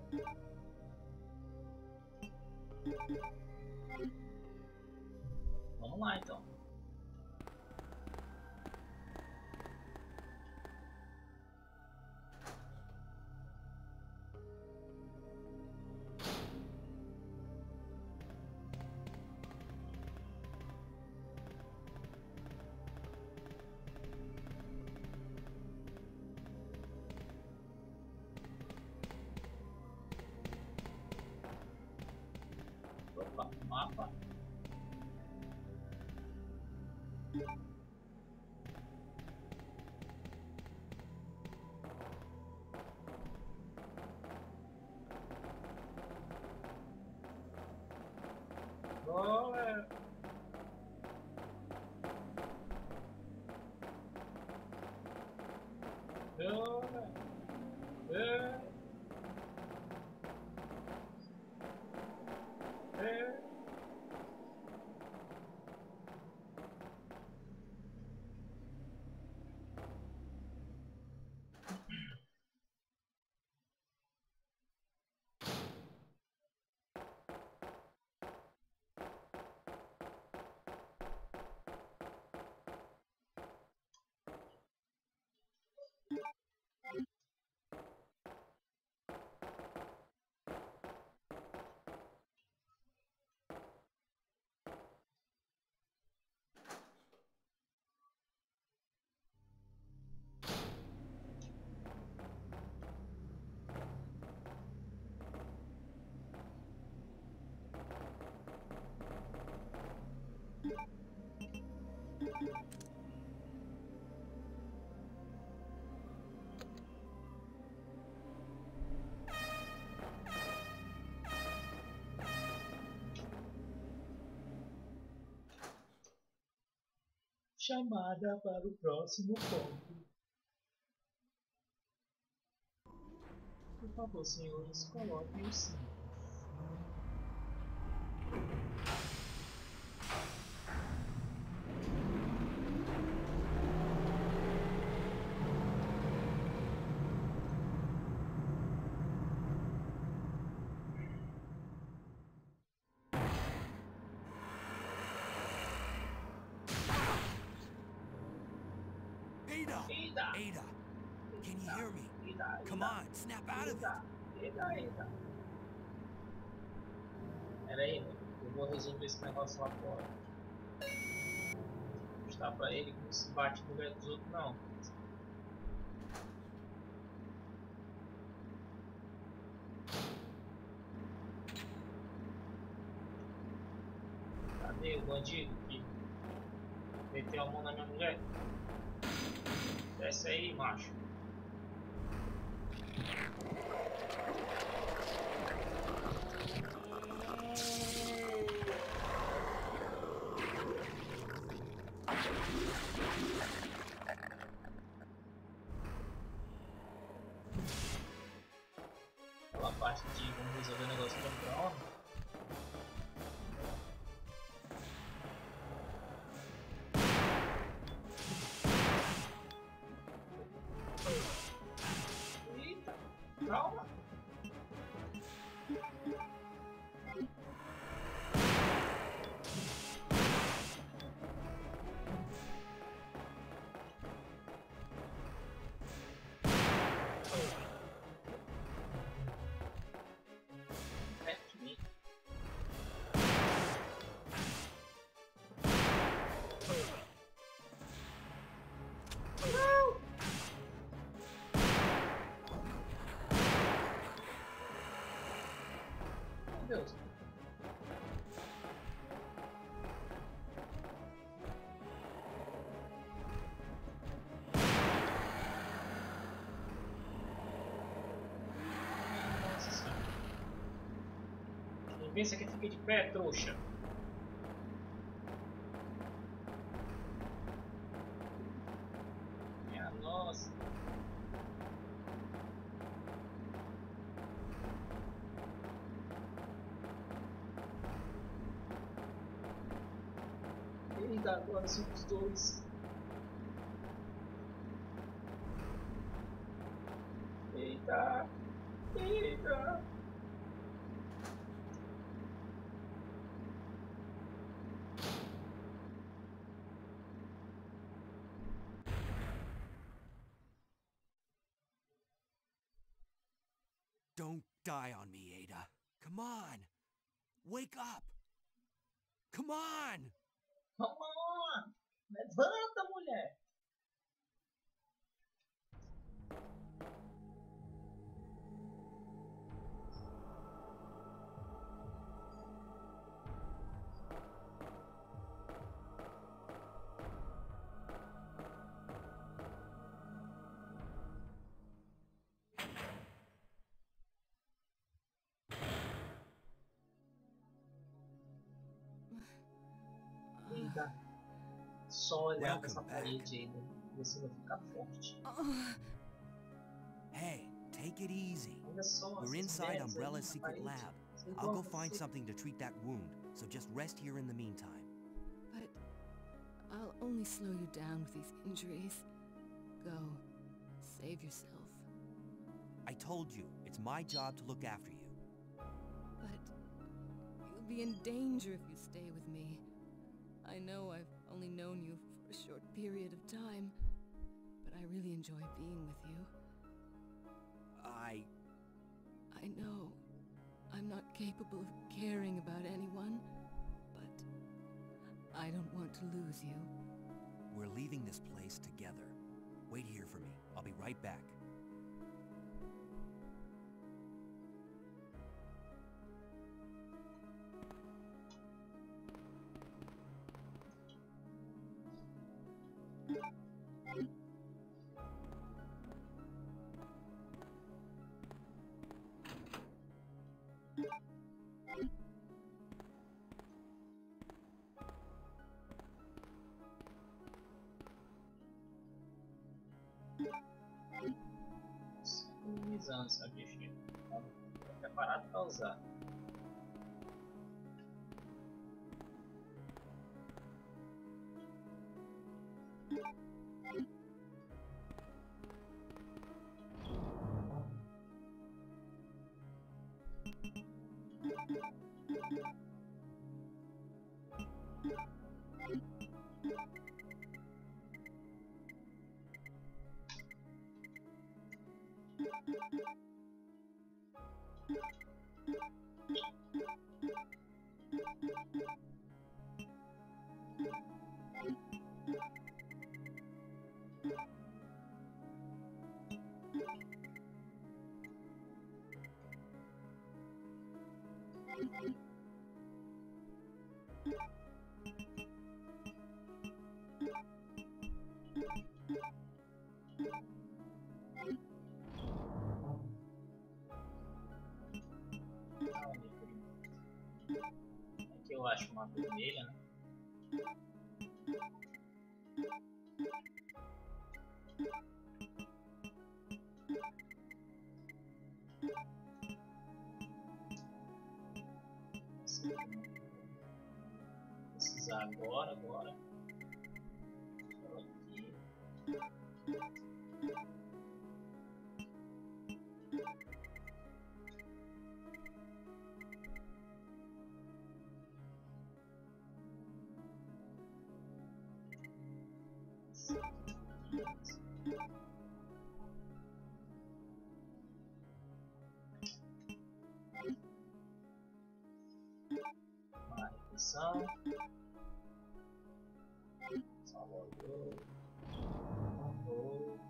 [SPEAKER 1] Vamos lá então. Opa, mapa. Bora. Bora. É. É. Chamada para o próximo ponto. Por favor, senhores, coloquem os cintos.
[SPEAKER 2] Ada!
[SPEAKER 1] Eita!
[SPEAKER 2] Ada! Can you hear me?
[SPEAKER 1] Eita,
[SPEAKER 2] Come on, snap out of it!
[SPEAKER 1] Eita. Pera aí, eu vou resolver esse negócio lá fora. Mostrar pra ele que não se bate no lugar dos outros, não. Cadê o bandido que meteu a mão na minha mulher? Desce aí, macho. Aquela parte de vamos resolver o negócio do drone. Eita, calma. Perto de mim. Meu Deus. Nossa senhora. Quem pensa que fica de pé, trouxa. Minha nossa. Eita, agora são os dois. Eita. Eita.
[SPEAKER 2] Don't die on me, Ada. Come on. Wake up. Come on.
[SPEAKER 1] Come on! Levanta, mulher! Eita. Só olhar pra essa
[SPEAKER 2] Welcome back.
[SPEAKER 1] parede ainda. Ver se vai ficar forte.
[SPEAKER 2] Hey, take it easy.
[SPEAKER 1] Olha só.
[SPEAKER 2] We're
[SPEAKER 1] essas
[SPEAKER 2] inside
[SPEAKER 1] merdas aí
[SPEAKER 2] Umbrella's
[SPEAKER 1] na
[SPEAKER 2] secret
[SPEAKER 1] parede.
[SPEAKER 2] lab.
[SPEAKER 1] Sem
[SPEAKER 2] I'll go
[SPEAKER 1] como
[SPEAKER 2] find
[SPEAKER 1] você-
[SPEAKER 2] something to treat that wound, so just rest here in the meantime.
[SPEAKER 3] But I'll only slow you down with these injuries. Go. Save yourself.
[SPEAKER 2] I told you, it's my job to look after you.
[SPEAKER 3] But you'll be in danger if you stay with me. I know I've only known you for a short period of time, but I really enjoy being with you. I know I'm not capable of caring about anyone, but I don't want to lose you.
[SPEAKER 2] We're leaving this place together. Wait here for me. I'll be right back.
[SPEAKER 1] Minimizando essa bichinha. Tá preparado pra usar. Aqui eu acho uma vermelha, né? Precisar agora. Só aqui. Uma repetição. Salvador. Gol.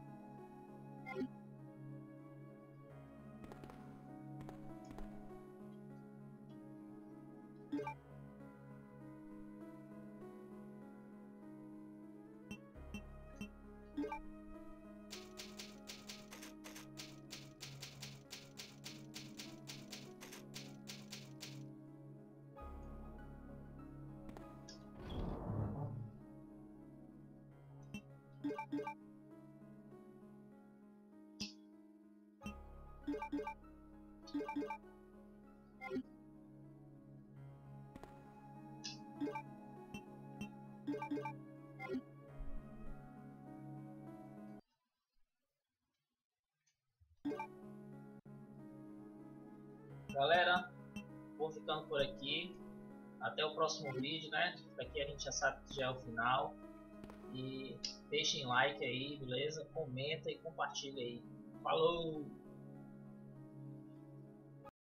[SPEAKER 1] Galera, vou ficando por aqui. Até o próximo vídeo, né? Daqui a gente já sabe que já é o final. E deixem like aí, beleza? Comenta e compartilha aí. Falou!